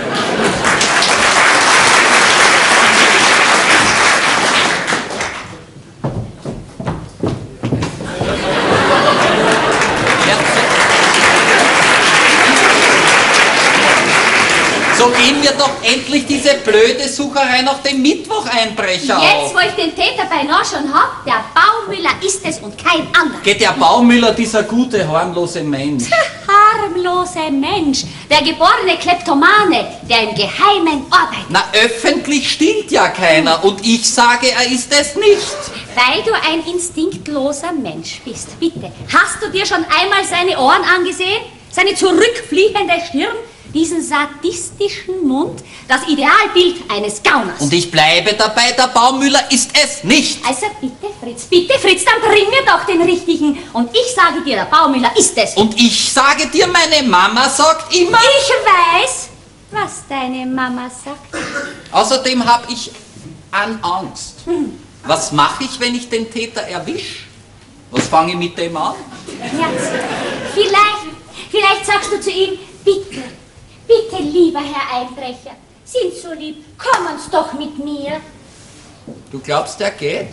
So gehen wir doch endlich diese blöde Sucherei nach dem Mittwocheinbrecher auf. Jetzt, wo ich den Täter beinahe schon hab, der Baumüller ist es und kein anderer. Geht der Baumüller, dieser gute, harmlose Mensch. Harmlose Mensch, der geborene Kleptomane, der im Geheimen arbeitet. Na, öffentlich stillt ja keiner und ich sage, er ist es nicht. Weil du ein instinktloser Mensch bist. Bitte, hast du dir schon einmal seine Ohren angesehen? Seine zurückfliegende Stirn? Diesen sadistischen Mund? Das Idealbild eines Gauners. Und ich bleibe dabei, der Baumüller ist es nicht. Also bitte Fritz, dann bring mir doch den richtigen. Und ich sage dir, der Baumüller ist es. Und ich sage dir, meine Mama sagt immer... Ich weiß, was deine Mama sagt. Außerdem habe ich Angst. Was mache ich, wenn ich den Täter erwische? Was fange ich mit dem an? Ja, vielleicht sagst du zu ihm, bitte, lieber Herr Einbrecher, sind so lieb, kommen's doch mit mir. Du glaubst, der geht?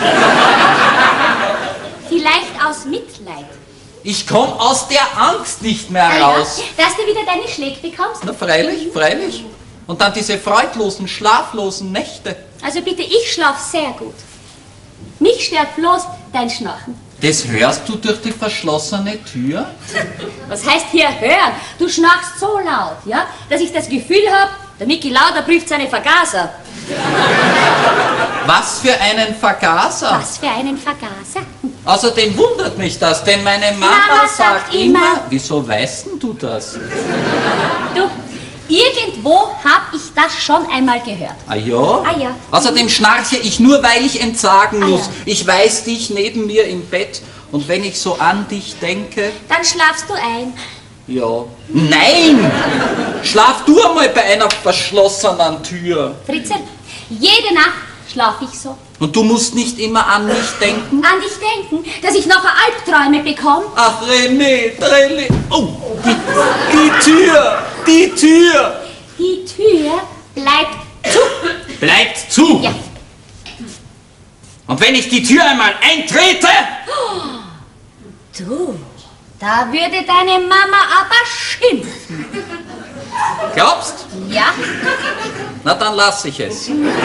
Vielleicht aus Mitleid. Ich komme aus der Angst nicht mehr Ah raus. ja, dass du wieder deine Schläge bekommst? Na, freilich. Und dann diese freudlosen, schlaflosen Nächte. Also bitte, ich schlaf sehr gut. Mich stört bloß dein Schnarchen. Das hörst du durch die verschlossene Tür? Was heißt hier hören? Du schnarchst so laut, ja, dass ich das Gefühl habe, der Micky Lauder prüft seine Vergaser. Was für einen Vergaser? Was für einen Vergaser? Außerdem wundert mich das, denn meine Mama sagt immer... Wieso weißt denn du das? Du, irgendwo habe ich das schon einmal gehört. Ah ja? Ah ja. Außerdem schnarche ich nur, weil ich entsagen muss. Ja. Ich weiß dich neben mir im Bett und wenn ich so an dich denke... Dann schlafst du ein. Ja. Nein! Schlaf du einmal bei einer verschlossenen Tür. Fritzl, jede Nacht schlafe ich so. Und du musst nicht immer an mich denken? An dich denken, dass ich nachher Albträume bekomme. Ach, René. Oh, die Tür! Die Tür! Die Tür bleibt zu. Bleibt zu! Ja. Und wenn ich die Tür einmal eintrete? Du, da würde deine Mama aber schimpfen. Glaubst? Ja? Na, dann lass ich es.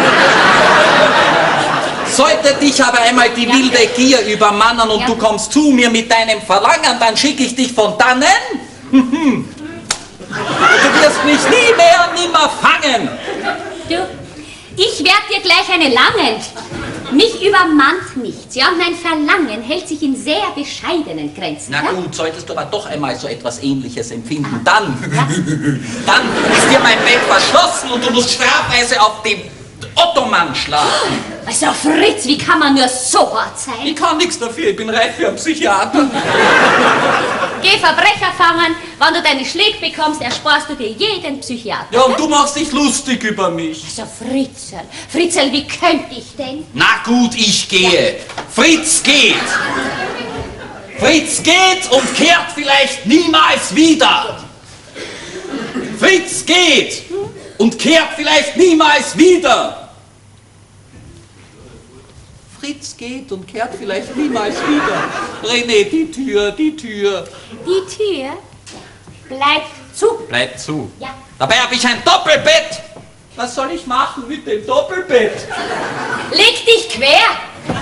Sollte dich aber einmal die wilde Gier übermannen und du kommst zu mir mit deinem Verlangen, dann schicke ich dich von dannen. Du wirst mich nimmer fangen. Du, ich werde dir gleich eine langen. Mich übermannt nichts, ja? Mein Verlangen hält sich in sehr bescheidenen Grenzen. Na ja? gut, solltest du aber doch einmal so etwas Ähnliches empfinden, dann ist dir mein Bett verschlossen und du musst strafweise auf dem Ottoman schlafen. Also Fritz, wie kann man nur so hart sein? Ich kann nichts dafür, ich bin reif für einen Psychiater. Geh Verbrecher fangen, wenn du deine Schläge bekommst, ersparst du dir jeden Psychiater. Ja, und du machst dich lustig über mich. Also Fritzl, wie könnte ich denn? Na gut, ich gehe. Fritz geht. Fritz geht und kehrt vielleicht niemals wieder. Fritz geht und kehrt vielleicht niemals wieder. Fritz geht und kehrt vielleicht niemals wieder. René, die Tür. Die Tür bleibt zu. Bleibt zu. Ja. Dabei habe ich ein Doppelbett. Was soll ich machen mit dem Doppelbett? Leg dich quer.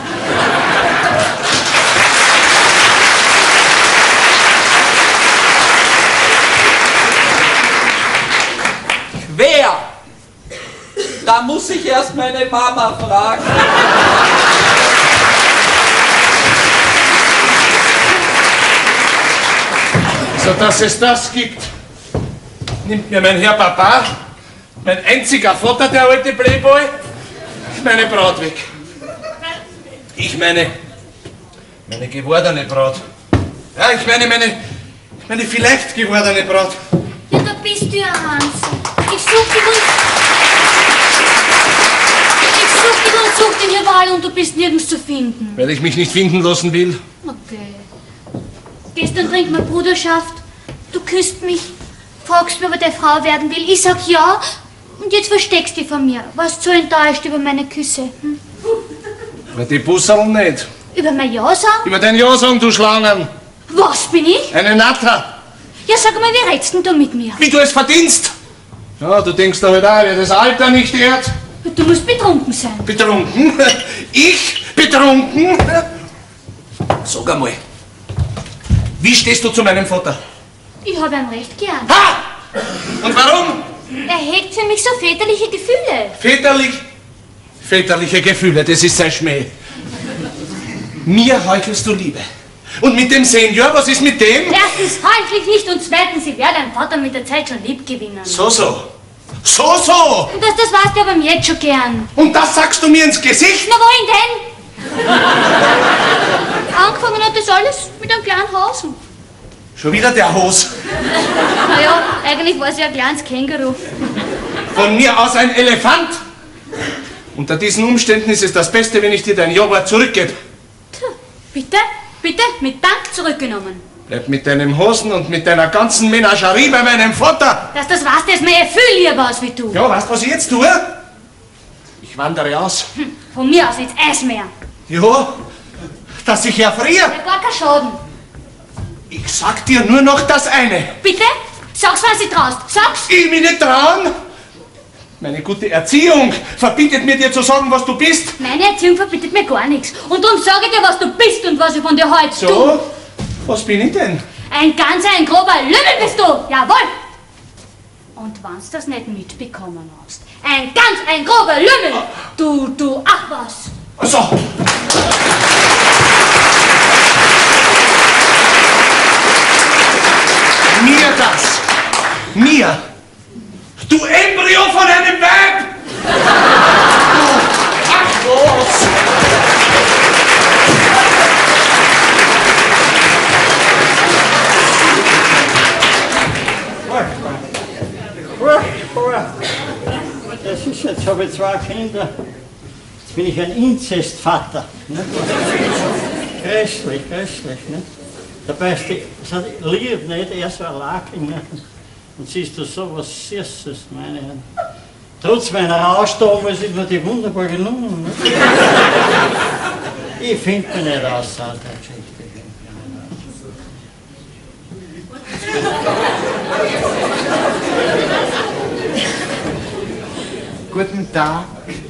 Wer? Da muss ich erst meine Mama fragen. So dass es das gibt, nimmt mir mein Herr Papa, mein einziger Vater, der alte Playboy, meine Braut weg. Ich meine gewordene Braut. Ja, ich meine vielleicht gewordene Braut. Ja, da bist du ja, Hans. Ich such dich hier überall und du bist nirgends zu finden. Weil ich mich nicht finden lassen will. Okay. Gestern trinkt man Bruderschaft. Du küsst mich, fragst mir, ob ich deine Frau werden will. Ich sag ja und jetzt versteckst du dich von mir. Warst so enttäuscht über meine Küsse. Hm? Über die Busserl nicht. Über mein Ja sagen? Über dein Ja sagen, du Schlangen. Was bin ich? Eine Natter. Ja, sag mal, wie redst denn du mit mir? Wie du es verdienst. Ja, du denkst da halt auch, wer das Alter nicht ehrt. Du musst betrunken sein. Betrunken? Ich? Betrunken? Sag einmal, wie stehst du zu meinem Vater? Ich habe ihn recht gern. Ha! Und warum? Er hegt für mich so väterliche Gefühle. Väterliche Gefühle, das ist sein Schmäh. Mir heuchelst du Liebe. Und mit dem Senior, was ist mit dem? Erstens heuchlich nicht und zweitens, ich werde deinen Vater mit der Zeit schon lieb gewinnen. So. Und das weißt du aber jetzt schon gern. Und das sagst du mir ins Gesicht? Na, wohin denn? Angefangen hat das alles mit einem kleinen Hasen. Schon wieder der Hos. Naja, eigentlich war es ja ein kleines Känguru. Von mir aus ein Elefant. Unter diesen Umständen ist es das Beste, wenn ich dir dein Ja-Wort zurückgebe. Bitte, mit Dank zurückgenommen. Bleib mit deinem Hosen und mit deiner ganzen Menagerie bei meinem Vater. Dass das weißt, ist mir viel lieber aus wie du. Ja, weißt du, was ich jetzt tue? Ich wandere aus. Von mir aus jetzt Eismeer. Ja, dass ich erfriere. Ja, gar kein Schaden. Ich sag dir nur noch das eine. Bitte? Sag's, wenn du traust. Sag's. Ich mich nicht trauen. Meine gute Erziehung verbietet mir, dir zu sagen, was du bist. Meine Erziehung verbietet mir gar nichts. Und darum sage ich dir, was du bist und was ich von dir heute tue. So? Was bin ich denn? Ein grober Lümmel bist du, jawohl. Und wenn's das nicht mitbekommen hast, ein grober Lümmel, du, ach was. So. Mir das. Mir. Du Embryo von einem Weib. Ach was. Das ist jetzt, habe ich 2 Kinder. Jetzt bin ich ein Inzestvater. Ne? Grässlich, ne? Dabei ist die lieb nicht, er so ein Laken. Ne? Und siehst du so was Süßes, meine Herren. Trotz meiner Ausstoßung ist mir die wunderbar gelungen. Ne? Ich finde mich nicht aus der Geschichte. Guten Tag.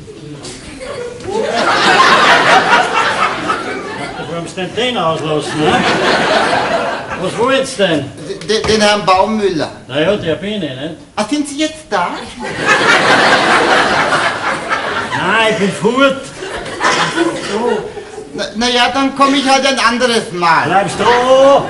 Du wolltest den auslassen, ne? Was wollt's denn? Den Herrn Baumüller. Naja, der bin ich nicht. Ah, sind Sie jetzt da? Nein, ich bin fort. Na ja, dann komme ich halt ein anderes Mal. Bleibst du?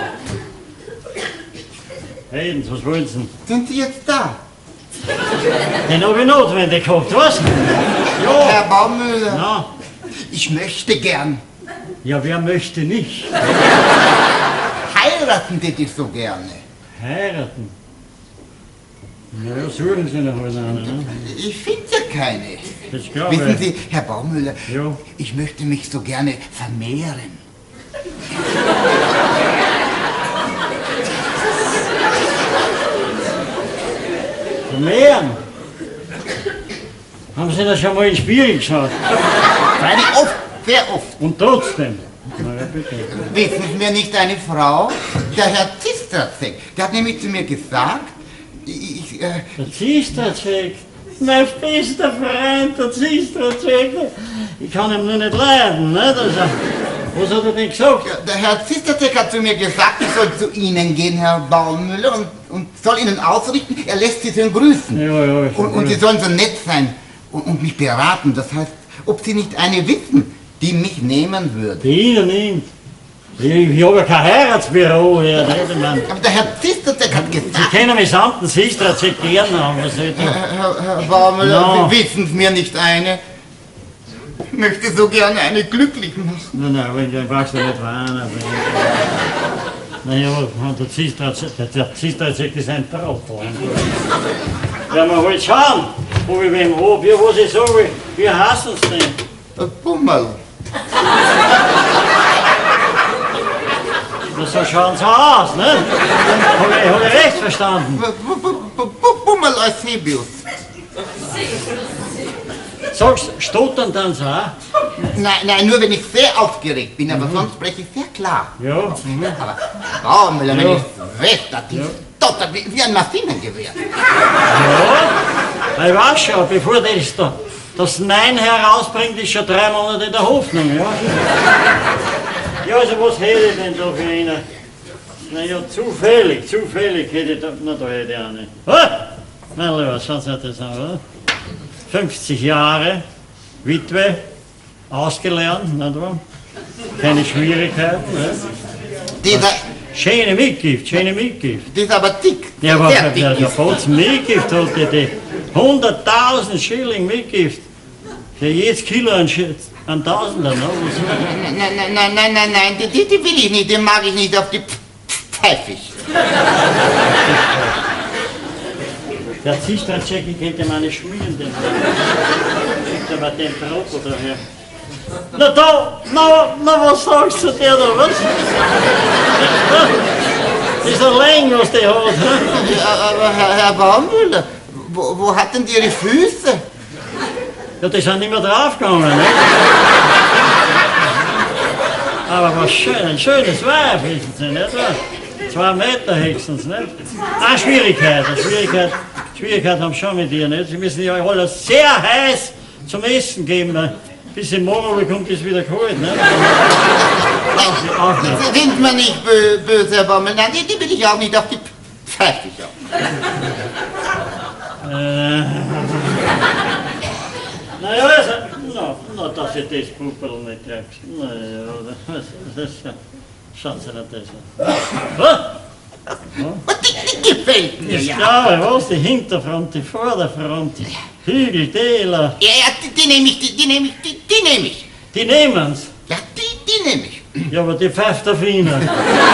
Redens, was wollen Sie denn? Sind Sie jetzt da? Den habe ich notwendig gehabt, was? Ja. Herr Baumüller. Na? Ich möchte gern. Ja, wer möchte nicht? Heiraten hätte ich so gerne. Heiraten? Na ja, suchen Sie noch was an, ne? Ich finde ja keine. Das glaube ich. Wissen Sie, Herr Baumüller, Ja. ich möchte mich so gerne vermehren. Vermehren? Haben Sie das schon mal in den Spiegel geschaut? Freilich oft, sehr oft. Und trotzdem? Na ja, bitte. Wissen Sie mir nicht eine Frau? Der Herr Zisterzek, der hat nämlich zu mir gesagt, Der Zisterzek? Mein bester Freund, der Zisterzek. Ich kann ihm nur nicht leiden, ne? Was hat er denn gesagt? ja, der Herr Zisterzek hat zu mir gesagt, ich soll zu Ihnen gehen, Herr Baumüller, und soll Ihnen ausrichten, er lässt Sie schön grüßen. Ja, Und Sie sollen so nett sein und mich beraten. Das heißt, ob Sie nicht eine wissen, die mich nehmen würde. Die nimmt. Ich habe ja kein Heiratsbüro hier, nicht? Ich mein, Aber der Herr Zisterzek hat Sie gesagt, kennen mich samt den Zisterzek gerne haben, was soll ich tun? Herr Baumüller, No. wissen Sie mir nicht eine? Ich möchte so gerne eine glücklich machen. Nein, dann brauchst du nicht weinen. Naja, der Zisterzek ist ein Trottel. Ja, man halt schauen, wo ich wem hab. Ja, was ich sage, wie heißen Sie denn? Bummel. So schauen sie aus, ne? Hab ich recht verstanden? Bummel Eusebius. Sagst du, stottern dann so, auch? Nein, nur wenn ich sehr aufgeregt bin, aber sonst spreche ich sehr klar. Ja. Aber Baumüller, wenn Ja. ich wetter, die stottert wie ein Maschinengewehr. Ja, ich weiß schon, bevor das Nein herausbringt, ist schon 3 Monate in der Hoffnung, ja? Ja, also was hätte ich denn da für einen? Naja, zufällig hätte ich da, na da hätte ich eine. Mein Lieber, schauen Sie das an, oder? 50 Jahre, Witwe, ausgelernt, nicht wahr? Keine Schwierigkeiten, ne? Dieser, Schöne Mitgift. die ist aber dick. Ja, aber sehr dick der ist. Batzen Mitgift hat die 100.000 Schilling Mitgift. Für jedes Kilo ein Tausender, ne? Nein, die will ich nicht, die mag ich nicht, auf die pfeife ich. Der Zistercheck, ich könnte meine schmieren, den. Der war den Trottel daher. Na, was sagst du dir da, was? Das ist ein Leng, was die hat, ne? Aber Herr Baumüller, wo hat denn die ihre Füße? Ja, die sind nicht mehr draufgegangen, ne? Aber was schön, ein schönes Weib, wissen Sie, nicht wahr? 2 Meter höchstens, nicht? Schwierigkeit. Schwierigkeit haben schon mit ihr, nicht? Sie müssen ja alles sehr heiß zum Essen geben. Bis im Morgen kommt es wieder kalt, ne? Auch nicht. Sind wir nicht böse, Herr Baumel? Nein, die will ich auch nicht auf die Pfeife. Naja, also, dass ich das Pupperl nicht kriegst. Naja, das schauen Sie nicht das an. Die gefällt mir, Ich ja. glaube, was? Die Hinterfront, die Vorderfront, Hügel, Täler. Ja, die nehme ich. Die Die nehmen's. Ja, die nehme ich. Ja, aber die pfeift auf Ihnen.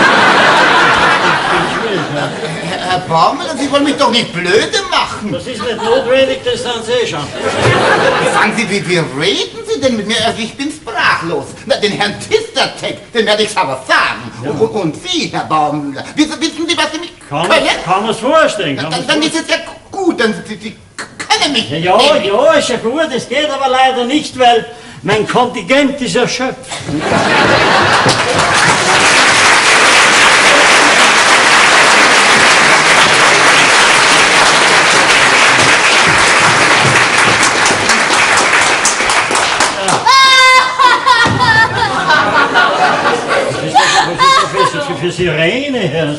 Herr Baumel, Sie wollen mich doch nicht blöde machen. Das ist nicht notwendig, das sind Sie schon. Sagen Sie, wie reden Sie denn mit mir? Also ich bin sprachlos. Na, den Herrn Tistertek, den werde ich aber sagen. Ja. Und Sie, Herr Baumel, wissen Sie, was Sie mich können? Kann man es vorstellen. Dann ist es ja gut, dann Sie können mich. Ja, ist ja gut, es geht aber leider nicht, weil mein Kontingent ist erschöpft. Für Sirene her.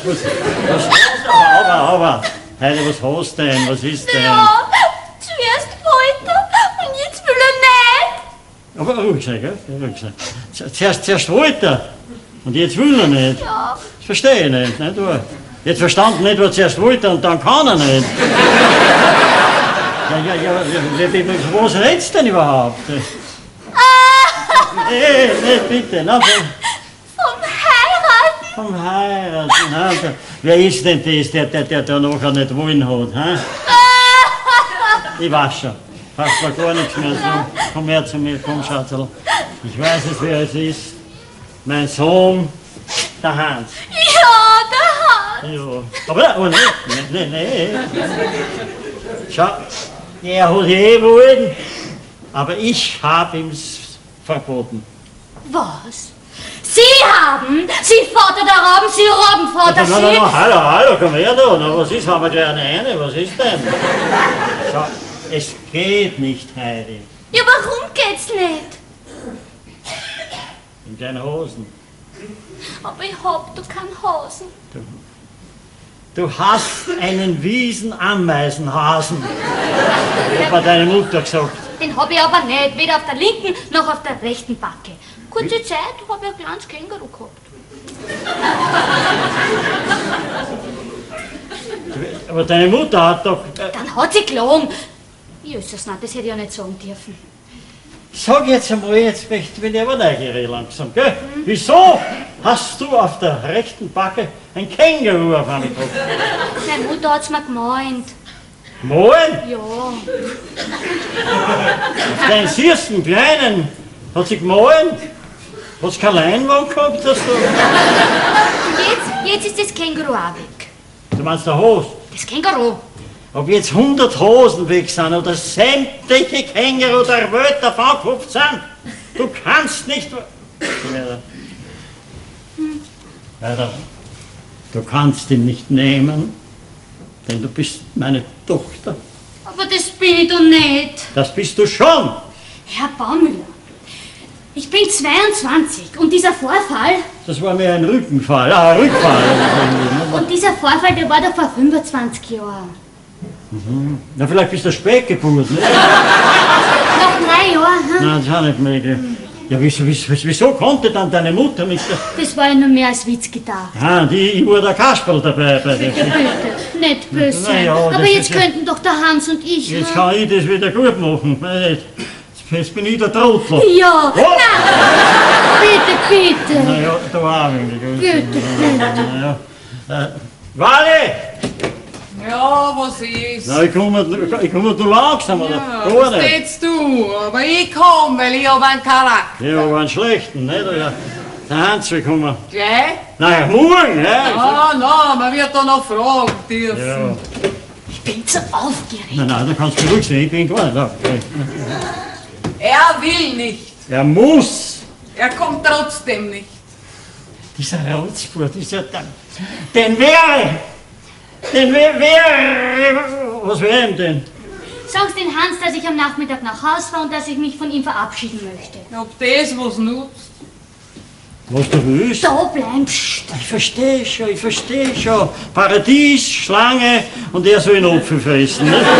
Aber, Heide, was hast du denn? Was ist denn? Ja, zuerst wollte er und jetzt will er nicht. Aber ruhig sein, gell? Ruhig sein. Zuerst wollte er und jetzt will er nicht. Ja. Das verstehe ich nicht. Du, jetzt verstanden nicht, was zuerst wollte und dann kann er nicht. Was redest du denn überhaupt? Nee, bitte. Na, vom Heiraten. Na, wer ist denn das, der nachher nicht wollen hat? He? Ich weiß schon. Hast mir gar nichts mehr zu. Komm her zu mir, komm, Schatzl. Ich weiß es, wer es ist. Mein Sohn, der Hans. Ja, der Hans. Ja. Aber nee. Schau, er hat wollen, aber ich habe ihm's verboten. Was? Sie Vater der Raben, Sie Rabenvater, Sie... Hallo, komm her da. Na, was ist, haben wir gleich eine? Was ist denn? Schau, es geht nicht, Heidi. Ja, warum geht's nicht? In deinen Hosen. Aber ich hab doch keine Hosen. Du hast einen Wiesen-Ameisenhasen, hat mir deine Mutter gesagt. Den hab ich aber nicht, weder auf der linken noch auf der rechten Backe. Kurze Zeit hab ich ein kleines Känguru gehabt. Aber deine Mutter hat doch... Dann hat sie gelogen. Jesus, nein, das hätte ich ja nicht sagen dürfen. Sag jetzt einmal, jetzt bin ich aber neugierig langsam, gell? Wieso hast du auf der rechten Backe ein Känguru auf einmal gehabt? Meine Mutter hat's mir gemeint. Malen? Ja. Auf deinen süßen Kleinen hat sie gemahlen? Hast du keine Leinwand gehabt? Hast du? Und jetzt ist das Känguru auch weg. Du meinst der Hose? Das Känguru. Ob jetzt 100 Hosen weg sind oder sämtliche Känguru der Welt davongekupft sind, du kannst nicht... Weiter. Du kannst ihn nicht nehmen, denn du bist meine Tochter. Aber das bin ich doch nicht. Das bist du schon. Herr Baumüller, ich bin 22 und dieser Vorfall... Das war mir ein Rückenfall. Rückfall. Und dieser Vorfall, der war doch vor 25 Jahren. Mhm. Na, vielleicht bist du spät geboren, ne? Nach 3 Jahren, hm? Nein, das ist auch nicht möglich. Ja, wieso konnte dann deine Mutter mit der... Das war ja nur mehr als Witz gedacht. Ich war der Kasperl dabei bei dir. Bitte, nicht böse sein. Ja, aber jetzt könnten doch der Hans und ich... Jetzt kann ich das wieder gut machen. Jetzt bin ich der Trottel. Ja, oh. Nein, bitte. Naja, da war ein wenig. Bitte. Wally! Ja, was ist? Na, ich komm nur langsam, oder? Ja, Gar das nicht. tätst du, aber ich komm, weil ich hab einen Charakter. Ja, aber einen schlechten, nicht? Der Hans will kommen. Gleich? Naja, morgen, ja. Nein, man wird da noch fragen dürfen. Ja. Ich bin so aufgeregt. Nein, da kannst du ruhig sein, ich bin gar nicht da. Er will nicht. Er muss. Er kommt trotzdem nicht. Dieser Rotzburt ist ja dann... Den wäre... Was wäre ihm denn? Sag's den Hans, dass ich am Nachmittag nach Haus fahre und dass ich mich von ihm verabschieden möchte. Ob das was nutzt? Was du willst? Da bleiben, pst. Ich verstehe schon. Paradies, Schlange und er soll einen Apfel fressen, ne?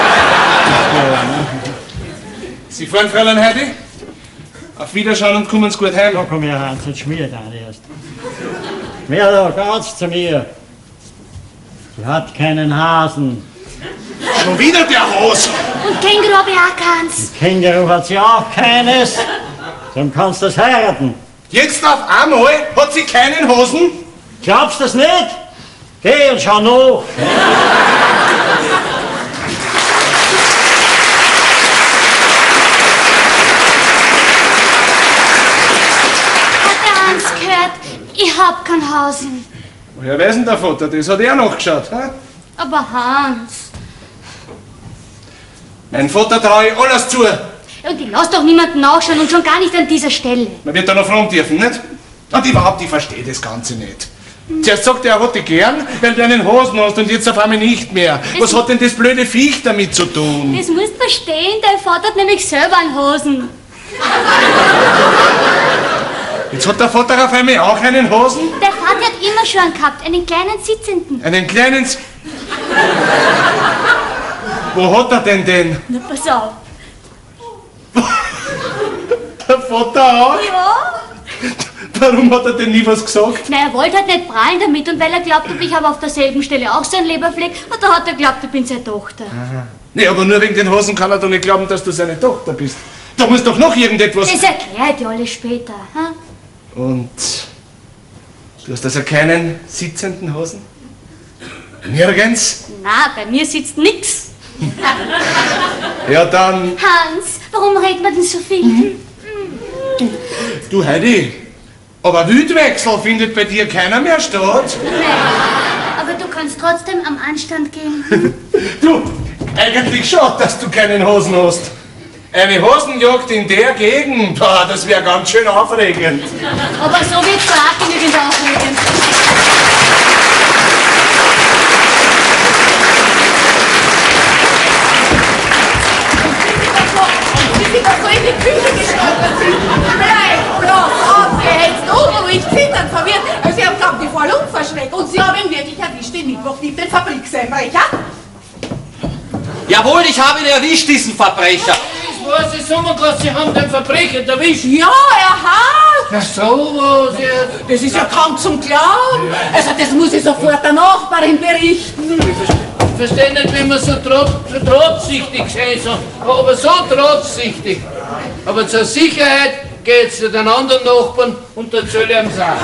Sie fahren, Fräulein Heidi? Auf Wiederschauen und kommen Sie gut heim. Da komm her, Hans, jetzt schmier da erst. Wer da, ganz zu mir. Sie hat keinen Hasen. Schon wieder der Hase. Und Känguru hab ich auch keins. Känguru hat sie auch keines. Dann kannst du das heiraten. Jetzt auf einmal hat sie keinen Hosen? Glaubst du das nicht? Geh und schau nach. Hat der Hans gehört, ich hab kein Hausen. Woher weiß denn der Vater? Das hat er nachgeschaut. He? Aber Hans. Mein Vater traue ich alles zu. Und ich lass doch niemanden nachschauen und schon gar nicht an dieser Stelle. Man wird da noch fragen dürfen, nicht? Und überhaupt, ich verstehe das Ganze nicht. Zuerst sagt er hat dich gern, weil du einen Hosen hast und jetzt auf einmal nicht mehr. Was hat denn das blöde Viech damit zu tun? Das musst du verstehen, dein Vater hat nämlich selber einen Hosen. Jetzt hat der Vater auf einmal auch einen Hosen? Der Vater hat immer schon einen gehabt, einen kleinen sitzenden. Einen kleinen... Wo hat er denn den? Na, pass auf. Der Vater auch? Ja? Warum hat er denn nie was gesagt? Na, er wollte halt nicht prahlen damit und weil er glaubt, ich habe auf derselben Stelle auch so einen Leberfleck und da hat er glaubt, ich bin seine Tochter. Nee, aber nur wegen den Hosen kann er doch nicht glauben, dass du seine Tochter bist. Da muss doch noch irgendetwas... Das erklärt ja alles später. Hm? Und... Du hast also keinen sitzenden Hosen? Nirgends? Na, bei mir sitzt nix. Ja, dann... Hans, warum redet man denn so viel? Du Heidi, aber Wildwechsel findet bei dir keiner mehr statt. Nein, aber du kannst trotzdem am Anstand gehen. Du, eigentlich schade, dass du keinen Hosen hast. Eine Hosenjagd in der Gegend, boah, das wäre ganz schön aufregend. Aber so wird's auch genügend aufregend. So in die Küche gestolpert sind. Bleib bloß aufgehetzt, unruhig, zitternd, verwirrt. Sie haben glaubt, die Frau Lump verschreckt. Und Sie haben ihn wirklich erwischt, den Mittwochdieb, den Fabrikseinbrecher. Jawohl, ich habe ihn erwischt, diesen Verbrecher. Ich weiß, ich sag mal grad, Sie haben den Verbrecher erwischt. Ja, er hat. Na sowas jetzt. Das ist ja kaum zum Glauben. Also das muss ich sofort der Nachbarin berichten. Ich verstehe nicht, wenn man so trotzsichtig sein soll, aber so trotzsichtig. Aber zur Sicherheit geht's zu den anderen Nachbarn und dann soll ich ihm sagen.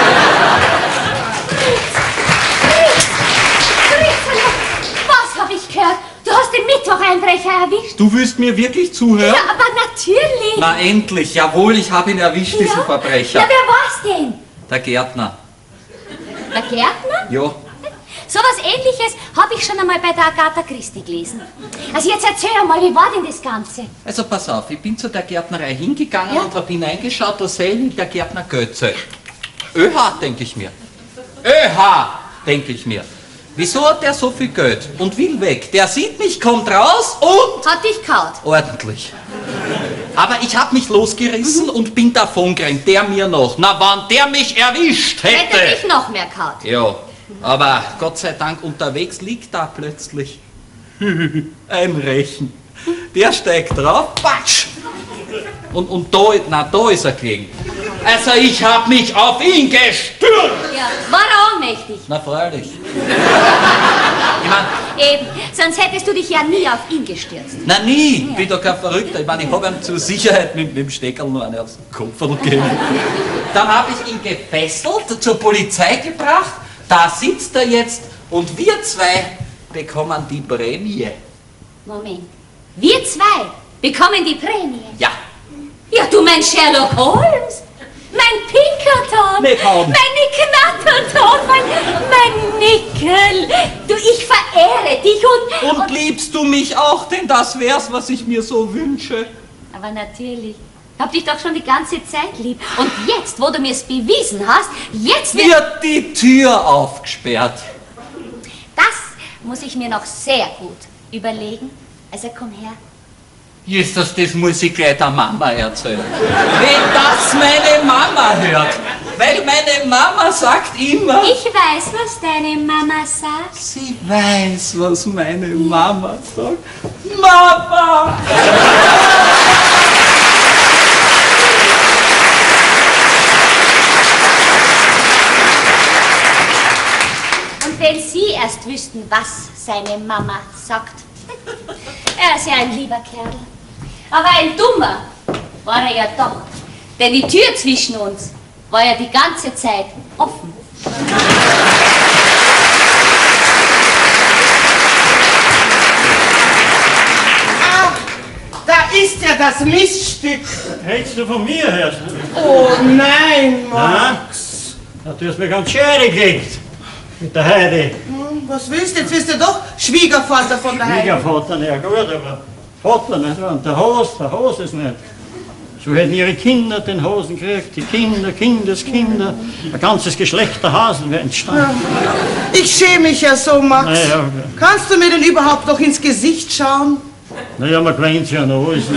Was hab ich gehört? Du hast den Mittwocheinbrecher erwischt. Du willst mir wirklich zuhören? Ja, aber natürlich. Na endlich, jawohl, ich habe ihn erwischt, diesen Verbrecher. Ja, wer war's denn? Der Gärtner. Der Gärtner? Ja. So was Ähnliches habe ich schon einmal bei der Agatha Christie gelesen. Also jetzt erzähl einmal, wie war denn das Ganze? Also pass auf, ich bin zu der Gärtnerei hingegangen und habe hineingeschaut, da sehe ich der Gärtner Götze. ÖH, denke ich mir. ÖH, denke ich mir. Wieso hat der so viel Geld und will weg? Der sieht mich, kommt raus und... Hat dich kaut. Ordentlich. Aber ich habe mich losgerissen und bin davongerannt, der mir noch. Na, wann der mich erwischt hätte... Hätte dich noch mehr kaut. Ja, aber Gott sei Dank unterwegs liegt da plötzlich ein Rechen. Der steigt drauf, patsch! Und da ist er gelegen. Also ich hab mich auf ihn gestürzt! Ja, war er ohnmächtig. Na freilich. Ich mein, Eben, sonst hättest du dich ja nie auf ihn gestürzt. na nie, bin doch kein Verrückter. Ich meine, ich habe ihm zur Sicherheit mit dem Steckerl nur eine aufs Kopf gegeben. Dann habe ich ihn gefesselt, zur Polizei gebracht. Da sitzt er jetzt und wir zwei bekommen die Prämie. Moment. Wir zwei bekommen die Prämie. Ja. Ja, du mein Sherlock Holmes. Mein Pinkerton. Nickel. Mein Knatterton. Mein Nickel. Du, ich verehre dich und... Und liebst du mich auch, denn das wär's, was ich mir so wünsche. Aber natürlich. Hab dich doch schon die ganze Zeit lieb. Und jetzt, wo du mir's bewiesen hast, jetzt Wird die Tür aufgesperrt. Das muss ich mir noch sehr gut überlegen. Also komm her. Jesus, das muss ich gleich der Mama erzählen. Wenn das meine Mama hört. Weil meine Mama sagt immer... Ich weiß, was deine Mama sagt. Sie weiß, was meine Mama sagt. Mama! Und wenn Sie erst wüssten, was seine Mama sagt. Er ist ja ein lieber Kerl. Aber ein Dummer war er ja doch. Denn die Tür zwischen uns war ja die ganze Zeit offen. Ah, da ist ja das Miststück. Hättest du von mir her? Oh nein, Max. Ja, du hast mir ganz Schere gelegt. Mit der Heidi. Was willst du? Jetzt bist du doch Schwiegervater von der Heidi. Schwiegervater, ja gut, aber Vater nicht. Und der Hose ist nicht. So hätten ihre Kinder den Hosen gekriegt, die Kinder, Kindeskinder. Ein ganzes Geschlecht der Hasen wäre entstanden. Ich schäme mich ja so, Max. Naja, Kannst du mir denn überhaupt noch ins Gesicht schauen? naja, man gewöhnt sich ja noch alles.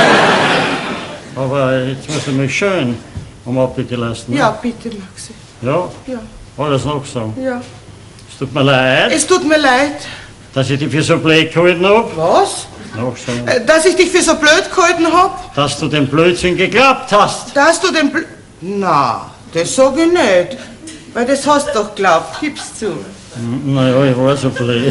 Aber jetzt musst du mich schön abbitte lassen. Ne? Ja, bitte, Maxi. Ja? Ja. Alles noch so. Ja. Es tut mir leid, Es tut mir leid. dass ich dich für so blöd gehalten hab. Was? Noch so. Dass ich dich für so blöd gehalten hab? Dass du den Blödsinn geglaubt hast. Dass du den Na, das sag ich nicht. Weil das hast du doch geglaubt, gib's zu. Naja, ich war so blöd.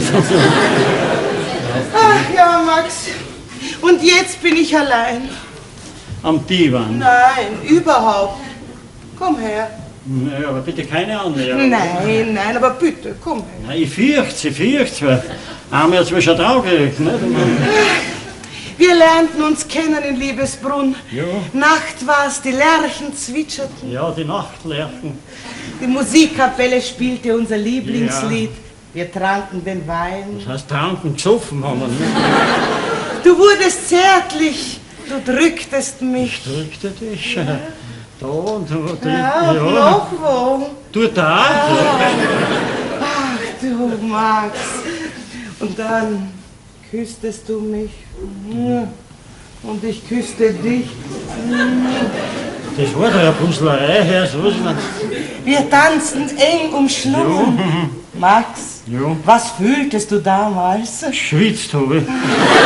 Ach ja, Max. Und jetzt bin ich allein. Am Divan. Nein, überhaupt. Komm her. Naja, aber bitte keine Annäherung. Nein, nein, aber bitte, komm her. Nein, ich fürchte, weil haben wir jetzt schon drauf gekriegt, nicht? Wir lernten uns kennen in Liebesbrunn. Ja. Nacht war's, die Lerchen zwitscherten. Ja, die Nachtlerchen. Die Musikkapelle spielte unser Lieblingslied. Wir tranken den Wein. Das heißt, tranken, gesoffen haben wir nicht. Du wurdest zärtlich, du drücktest mich. Drückte dich. Da und da. Ja, und noch wo? Du da? Ach du Max. Und dann küsstest du mich. Und ich küsste dich. Das war doch eine Puzzlerei, Herr. So ist man. Wir tanzten eng umschlungen. Max, Ja. was fühltest du damals? Schwitzt habe ich.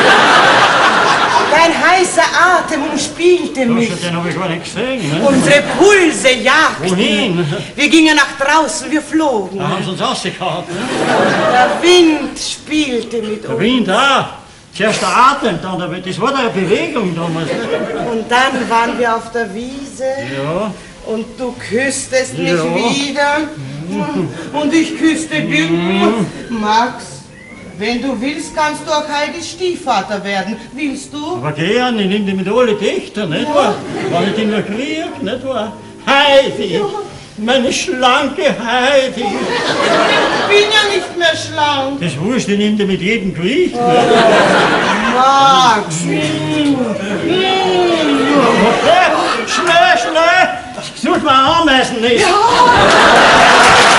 Dein heißer Atem umspielte mich. Den habe ich gar nicht gesehen. Ne? Unsere Pulse jagten. Wohin? Wir gingen nach draußen, wir flogen. Da haben sie uns rausgehauen. Ne? Der Wind spielte mit Der uns. Wind auch. Zuerst der Atem, dann der Wind. Das war doch eine Bewegung damals. Ne? Und dann waren wir auf der Wiese. Ja. Und du küsstest mich Ja. wieder. Und ich küsste dich. Max, wenn du willst, kannst du auch Heidis Stiefvater werden. Willst du? Aber gern, ich nehme die mit alle Töchter, nicht wahr? Wenn ich die nur kriege, nicht wahr? Heidi, meine schlanke Heidi. Ich bin ja nicht mehr schlank. Das wurscht, ich nehme die mit jedem Gewicht. Ne? Max. Schnell, schnell! Such mal Ameisen nicht!